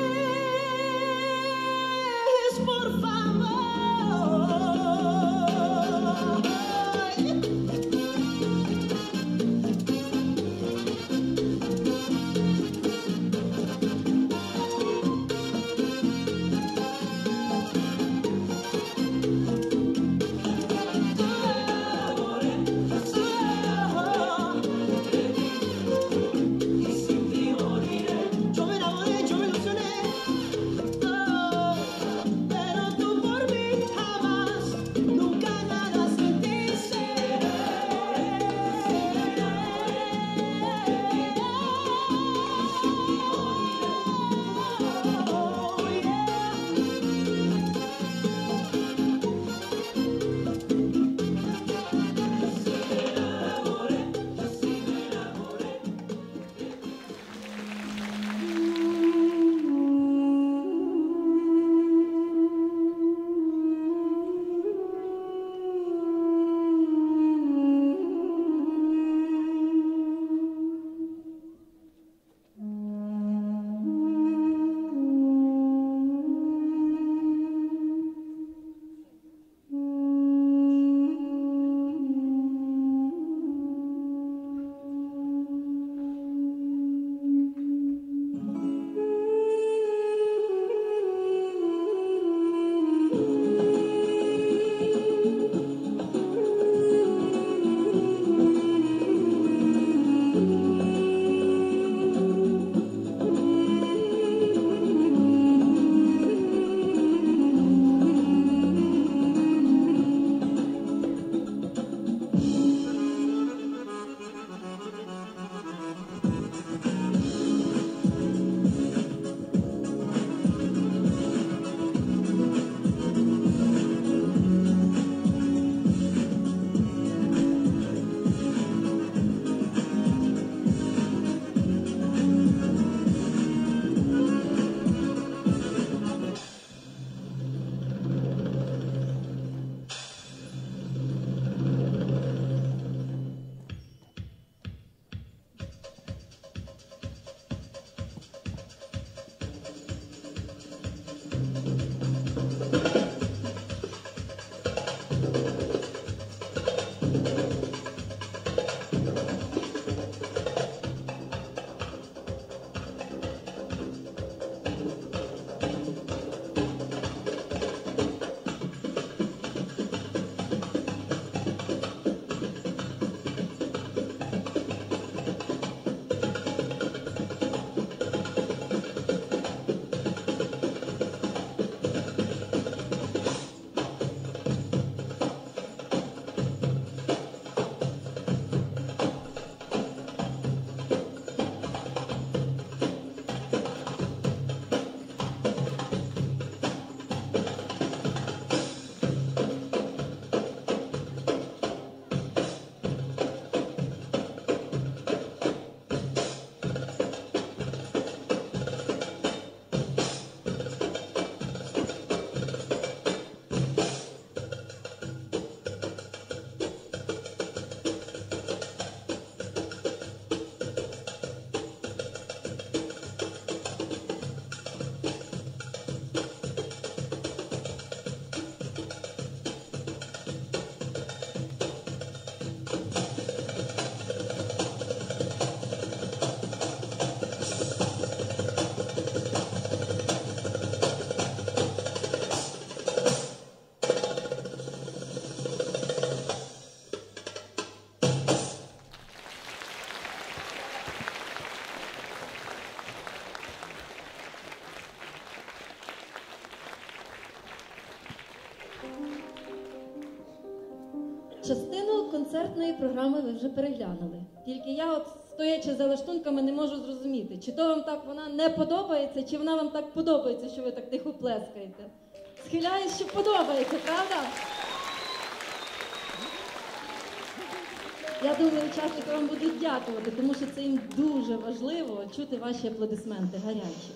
dejes por favor. Частину концертної програми ви вже переглянули. Тільки я, от стоячи за лаштунками, не можу зрозуміти, чи то вам так вона не подобається, чи вона вам так подобається, що ви так тихо плескаєте. Схиляюсь, що подобається, правда? Я думаю, учасники вам будуть дякувати, тому що це їм дуже важливо чути ваші аплодисменти гарячі.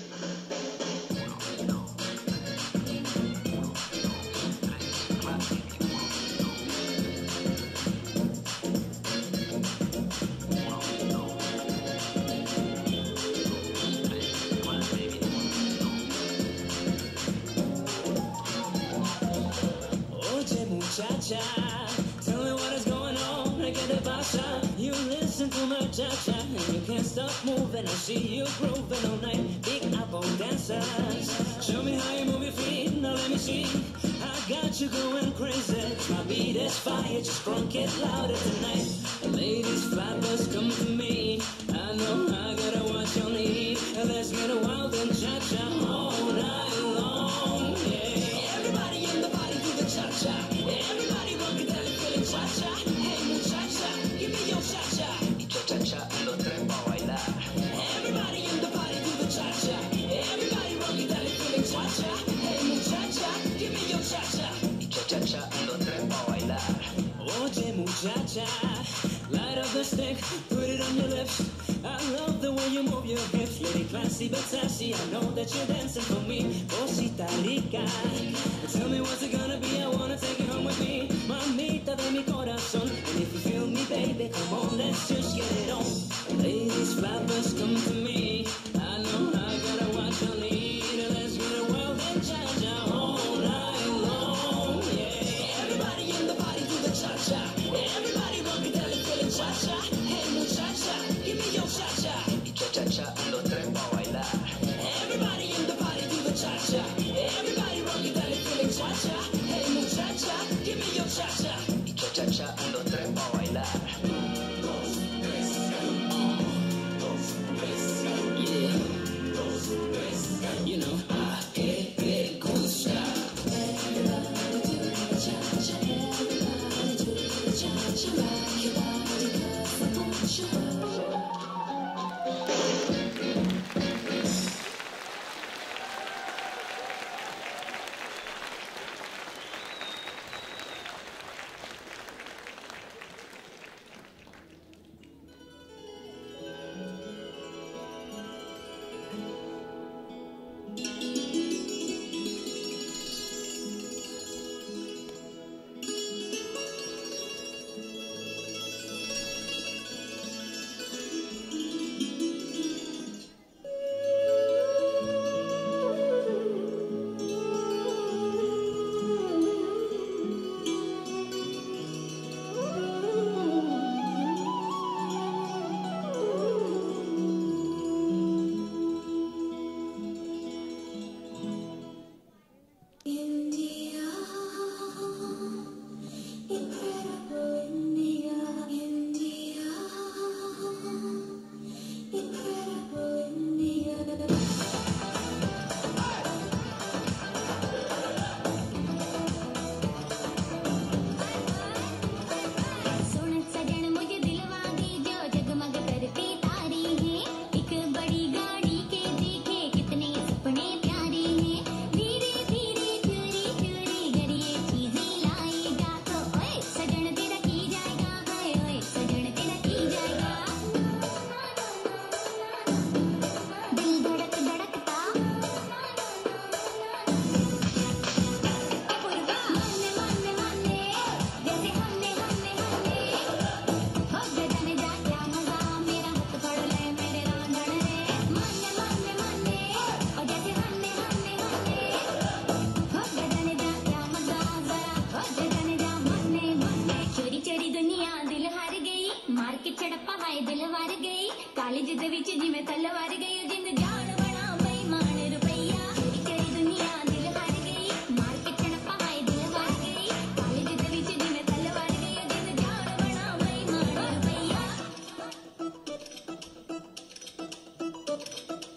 Cha-cha, tell me what is going on, I get a basha. You listen to my cha-cha, and you can't stop moving. I see you grooving all night, big apple dancers. Show me how you move your feet, now let me see. I got you going crazy, my beat is fire, just crunk it louder tonight. Ladies, flappers, come to me, I know I gotta watch your lead. Let's get a wild and cha-cha all night long, yeah. Everybody in the party do the cha-cha. Everybody rock it down and feeling cha-cha. Hey muchacha, give me your cha-cha. Y cha-cha-cha, lo trepa a bailar. Everybody in the party do the cha-cha. Everybody rock it down and feeling cha-cha. Hey muchacha, give me your cha-cha. Y cha-cha-cha, lo trepa a bailar. Oye muchacha, light up the stick, put it on your lips. I love the way you move your hips, lady classy but sassy. I know that you're dancing for me, cosita rica. Tell me what's it gonna be, I wanna take you home with me. Mamita de mi corazón, and if you feel me baby, come on, let's just get it on. Ladies, flappers, come to me, I know I gotta watch your lead. Let's get a wild and cha-cha all night long, yeah. Everybody in the party do the cha-cha. Everybody rock it down and feeling cha-cha. Hey muchacha, give me your cha-cha. Y cha-cha-cha, lo trepa a bailar. Everybody in the party do the cha-cha. Everybody rock it down and feeling cha-cha. Hey muchacha, give me your cha-cha. Y cha-cha-cha, lo trepa a bailar. Yeah. You know, I get it, gusta. Everybody do the cha-cha. Everybody do the cha-cha. Rock your body, 'cause I want you.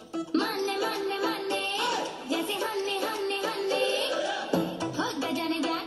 जाने जा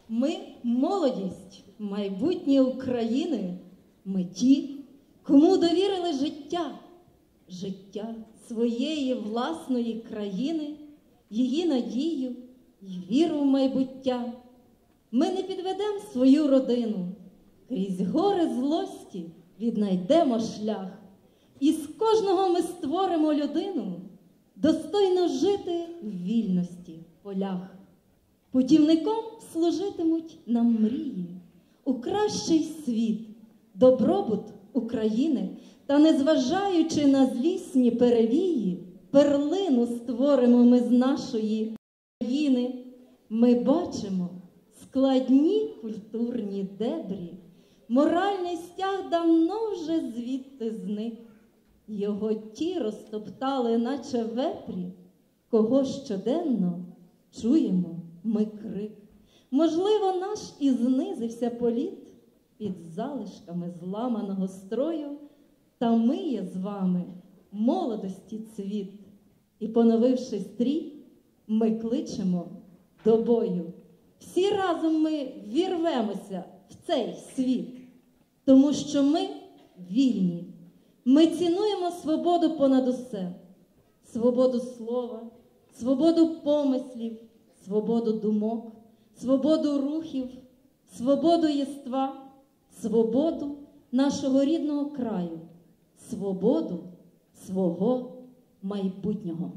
Ми молодість, майбутнє України, ми ті, кому довірили життя, життя своєї власної країни, її надію й віру в майбуття. Ми не підведемо свою родину, крізь гори злості віднайдемо шлях. І з кожного ми створимо людину, достойно жити в вільності полях. Путівником служитимуть нам мрії у кращий світ, добробут України, та, незважаючи на злісні перевії, перлину створимо ми з нашої країни. Ми бачимо складні культурні дебрі, моральний стяг давно вже звідти зник. Його ті розтоптали, наче вепрі, кого щоденно чуємо ми крик. Можливо, наш і знизився політ під залишками зламаного строю, та ми є з вами молодості цвіт. І, поновивши стрій, ми кличемо до бою. Всі разом ми вірвемося в цей світ, тому що ми вільні. Ми цінуємо свободу понад усе. Свободу слова, свободу помислів, свободу думок, свободу рухів, свободу єства, свободу нашого рідного краю, свободу свого майбутнього.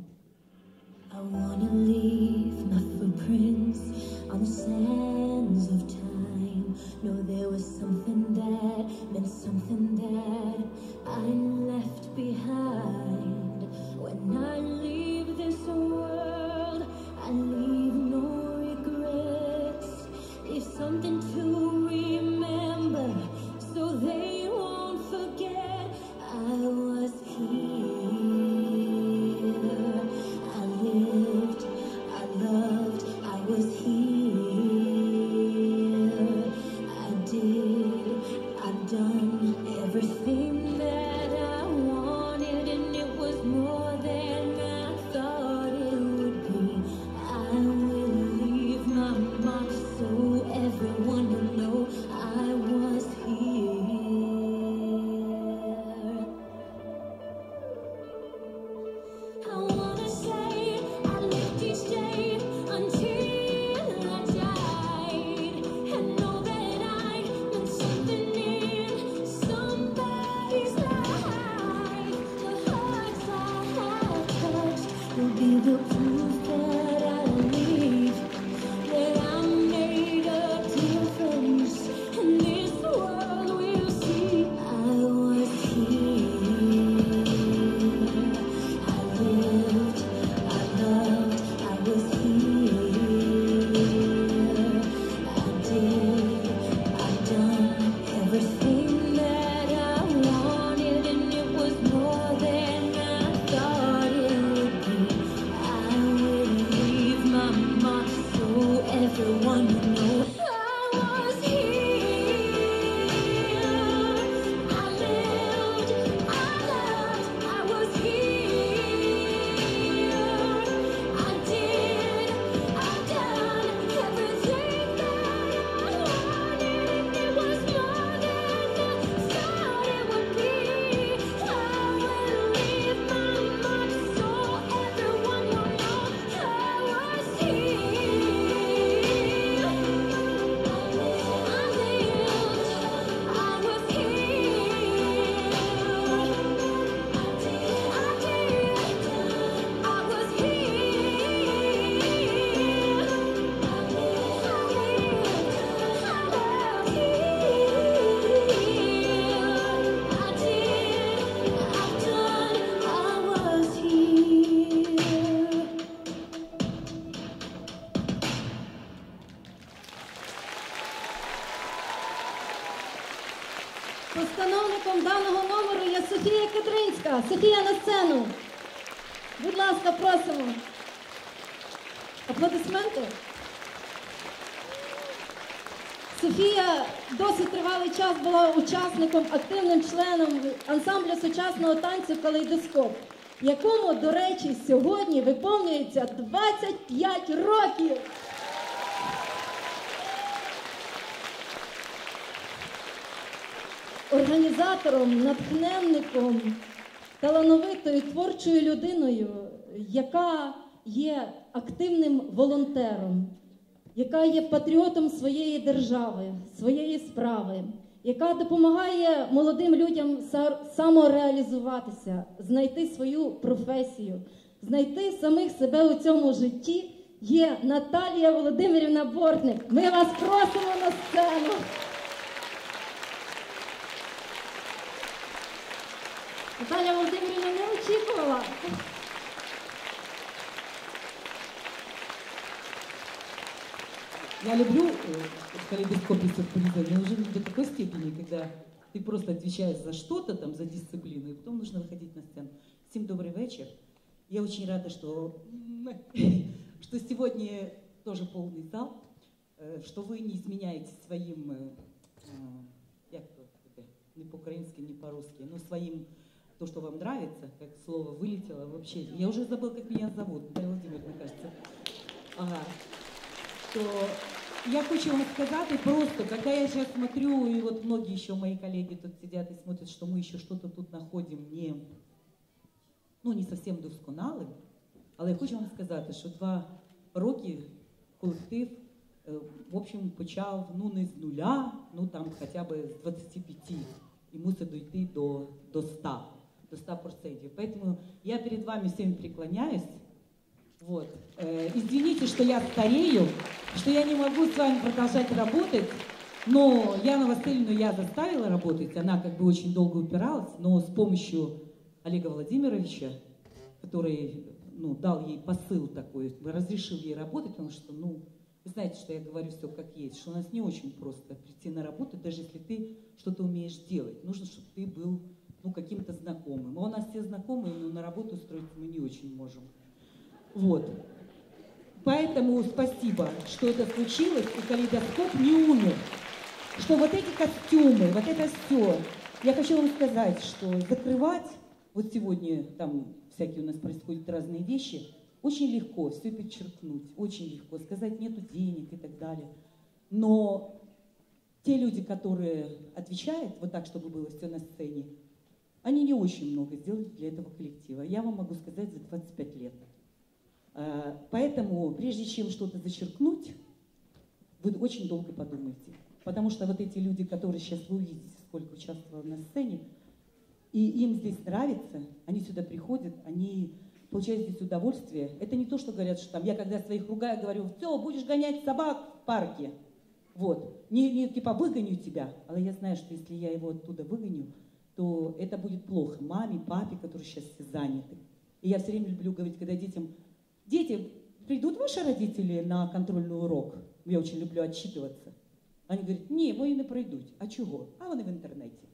I wanna leave my footprints on the sands of time. No, there was something that meant something that I left behind. When I leave this world, I leave no regrets. Leave something to remember so they won't forget I was here. I lived, I loved, I was here. I did, I'd done everything that I wanted, and it was more than I thought it would be. I will leave my mark so everyone will know I was here. I wanna say I lived each day until I died, and know that I meant something in somebody's life. The hearts I have touched will be the proof that I leave, that I made a difference, and this world will see I was here. I lived, I loved, I was here. I did, I'd done everything that I wanted, and it was more than I thought it would be. I will leave my mark so everyone will know I was here. I lived, I loved, I was here. I did, I've done everything that I wanted, and it was more than I thought it would be. I will leave my mark so everyone will know I was here. I lived, I was here. I did, I was Постановником даного номеру є Софія Катринська. Софія, на сцену. Будь ласка, просимо. Аплодисменти. Софія досить тривалий час була учасником, активним членом ансамблю сучасного танцю «Калейдоскоп», якому, до речі, сьогодні виповнюється двадцять п'ять років. організатором, натхненником, талановитою творчою людиною, яка є активним волонтером, яка є патріотом своєї держави, своєї справи, яка допомагає молодим людям самореалізуватися, знайти свою професію, знайти самих себе у цьому житті, є Наталія Володимирівна Бортник. Ми вас просимо на сцену. Наталія Володимирівна не очікувала. Я люблю в калейдоскопе сюрпризы, но уже до такой степени, когда ты просто отвечаешь за что-то там, за дисциплину, и потом нужно выходить на сцену. Всем добрый вечер. Я очень рада, что, что сегодня тоже полный зал, что вы не изменяете своим, як то, не по-украински, не по-русски, но своим, то, что вам нравится, как слово вылетело вообще. Я уже забыла, как меня зовут, Наталья Владимировна, кажется. Ага. То я хочу вам сказать, и просто, когда я сейчас смотрю, и вот многие еще мои коллеги тут сидят и смотрят, что мы еще что-то тут находим не, ну, не совсем досконалим, але я хочу вам сказати, що два роки колектив, в общем, почав, ну, не з нуля, ну, там, хоча б з двадцяти п'яти, і мусить дойти до, до ста, до ста процентов. Поэтому я перед вами всеми преклоняюсь. Вот. Э, извините, что я старею, что я не могу с вами продолжать работать, но Яну Васильевну я заставила работать, она как бы очень долго упиралась, но с помощью Олега Владимировича, который, ну, дал ей посыл такой, разрешил ей работать, потому что, ну, вы знаете, что я говорю все как есть, что у нас не очень просто прийти на работу, даже если ты что-то умеешь делать. Нужно, чтобы ты был, ну, каким-то знакомым. А у нас все знакомые, но на работу устроиться мы не очень можем. Вот. Поэтому спасибо, что это случилось, и калейдоскоп не умер. Что вот эти костюмы, вот это все. Я хочу вам сказать, что закрывать, вот сегодня там всякие у нас происходят разные вещи, очень легко все подчеркнуть, очень легко сказать нету денег и так далее. Но те люди, которые отвечают вот так, чтобы было все на сцене, они не очень много сделали для этого коллектива. Я вам могу сказать за двадцать пять лет. Поэтому, прежде чем что-то зачеркнуть, вы очень долго подумайте. Потому что вот эти люди, которые сейчас вы увидите, сколько участвовали на сцене, и им здесь нравится, они сюда приходят, они получают здесь удовольствие. Это не то, что говорят, что там я когда своих ругаю, говорю, все, будешь гонять собак в парке. Вот. Не, не типа выгоню тебя, але я знаю, что если я его оттуда выгоню, то это будет плохо маме, папе, которые сейчас все заняты. И я все время люблю говорить, когда детям... Дети, придут ваши родители на контрольный урок? Я очень люблю отчитываться. Они говорят, не, вы не пройдут. А чего? А вони в интернете.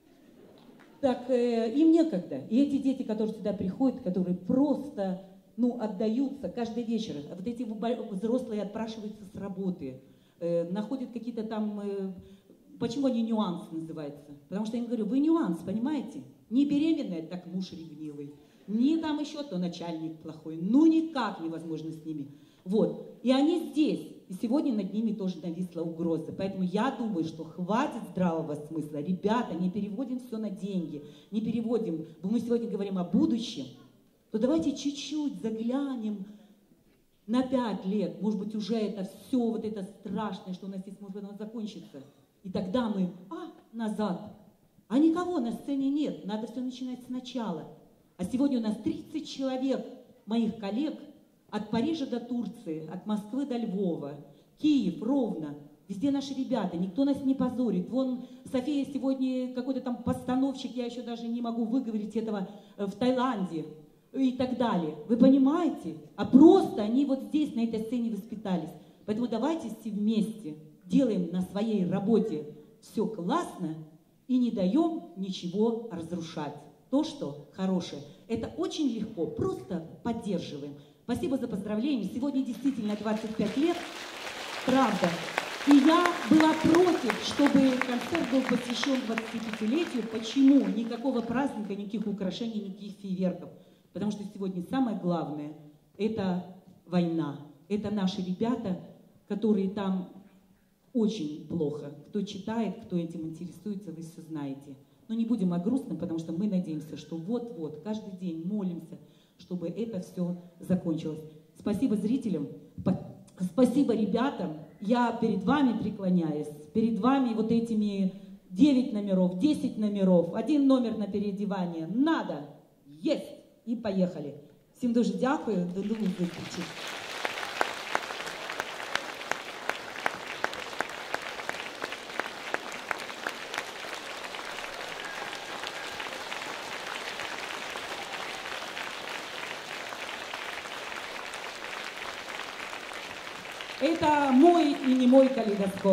Так э, им некогда. И эти дети, которые сюда приходят, которые просто, ну, отдаются каждый вечер. Вот эти взрослые отпрашиваются с работы, э, находят какие-то там... Э, почему они нюанс называются? Потому что я им говорю, вы нюанс, понимаете? Не беременная, так муж ревнивый. Ни там еще то начальник плохой, ну никак невозможно с ними. Вот. И они здесь. И сегодня над ними тоже нависла угроза. Поэтому я думаю, что хватит здравого смысла. Ребята, не переводим все на деньги, не переводим. Мы сегодня говорим о будущем. То давайте чуть-чуть заглянем на пять лет. Может быть, уже это все, вот это страшное, что у нас здесь, может быть, оно закончится. И тогда мы, а, назад. А никого на сцене нет. Надо все начинать сначала. А сегодня у нас тридцать человек, моих коллег, от Парижа до Турции, от Москвы до Львова, Киев, Ровно. Везде наши ребята, никто нас не позорит. Вон София сегодня какой-то там постановщик, я еще даже не могу выговорить этого, в Таиланде и так далее. Вы понимаете? А просто они вот здесь, на этой сцене воспитались. Поэтому давайте все вместе делаем на своей работе все классно и не даем ничего разрушать. То, что хорошее. Это очень легко, просто поддерживаем. Спасибо за поздравления. Сегодня действительно двадцать пять лет, правда. И я была против, чтобы концерт был посвящен двадцатипятилетию. Почему? Никакого праздника, никаких украшений, никаких фейерверков. Потому что сегодня самое главное – это война. Это наши ребята, которые там очень плохо. Кто читает, кто этим интересуется, вы все знаете. Но не будем о грустном, потому что мы надеемся, что вот-вот, каждый день молимся, чтобы это все закончилось. Спасибо зрителям, спасибо ребятам. Я перед вами преклоняюсь, перед вами вот этими девять номеров, десять номеров, один номер на переодевание. Надо, есть, і поїхали. Всім дуже дякую, до нових зустрічей. Это мой и не мой калейдоскоп.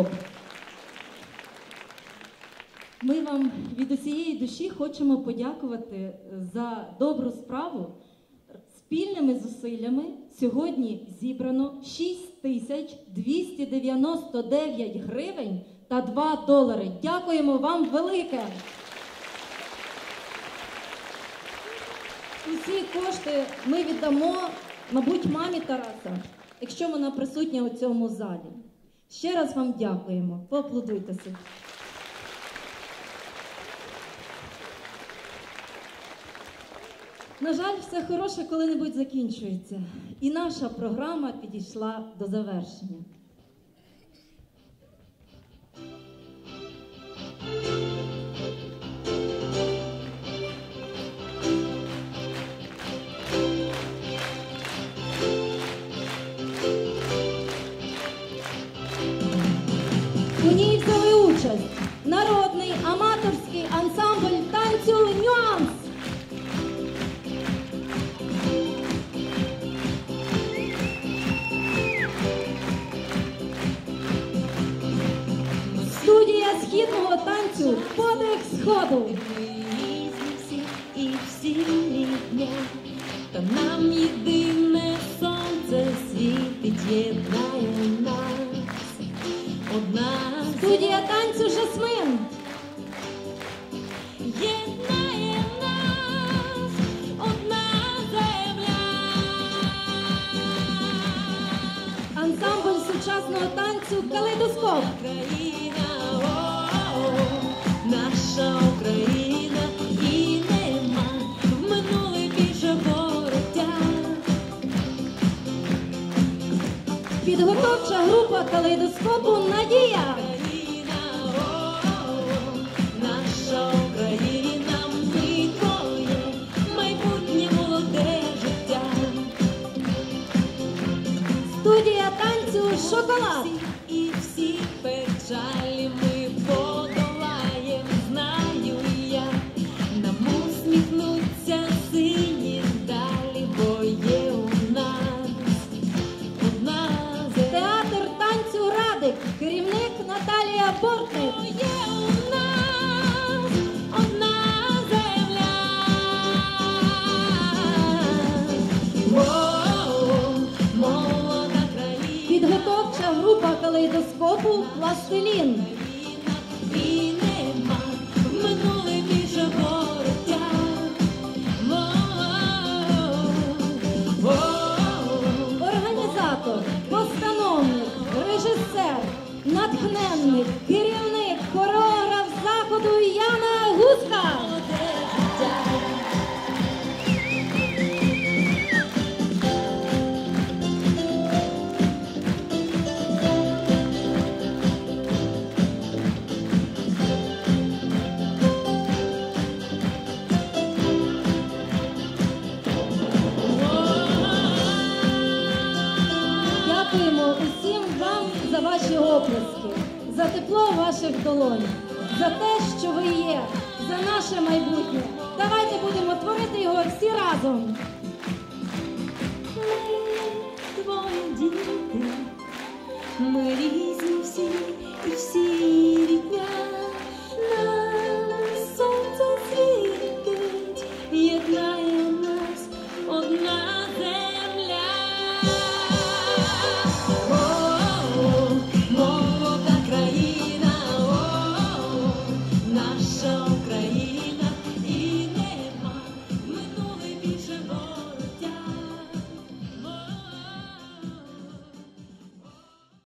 Ми вам від усієї душі хочемо подякувати за добру справу. Спільними зусиллями сьогодні зібрано шість тисяч двісті дев'яносто дев'ять гривень та два долари. Дякуємо вам велике! Усі кошти ми віддамо, мабуть, мамі Тараса, якщо вона присутня у цьому залі. Ще раз вам дякуємо. Поаплодуйте собі. На жаль, все хороше коли-небудь закінчується. І наша програма підійшла до завершення. У ній взяли участь народний аматорський ансамбль танцю «Нюанс». Студія східного танцю «Подих сходу». І всі рідня, та нам єдине сонце світить, єднає нас. Одна студія танцю «Жасмин». Єднає нас, одна земля. Ансамбль сучасного танцю «Калейдоскоп». Наша Україна, і нема в минуле більше вороття. Підготовча група «Калейдоскопу» «Надія». Наша Україна, ми твоє майбутнє молоде життя. Студія танцю «Шоколад». І всі печалі ми подолаєм, знаю я. Нам усміхнуться сині далі, бо є у нас одна земля. Театр танцю «Радик», керівник Наталія Бортник. Є у нас одна земля. О, молода країна. Підготовча група «Калейдоскопу» «Пластилін». І нема в минуле більше вороття. Організатор, постановник, режисер, натхненник, керівник, хореограф заходу Яна Гуска. Дякуємо усім вам за ваші оплески, за тепло ваших долонь, за те, що ви є, за наше майбутнє. Давайте будемо творити його всі разом. Ми твої діти, ми різні всі.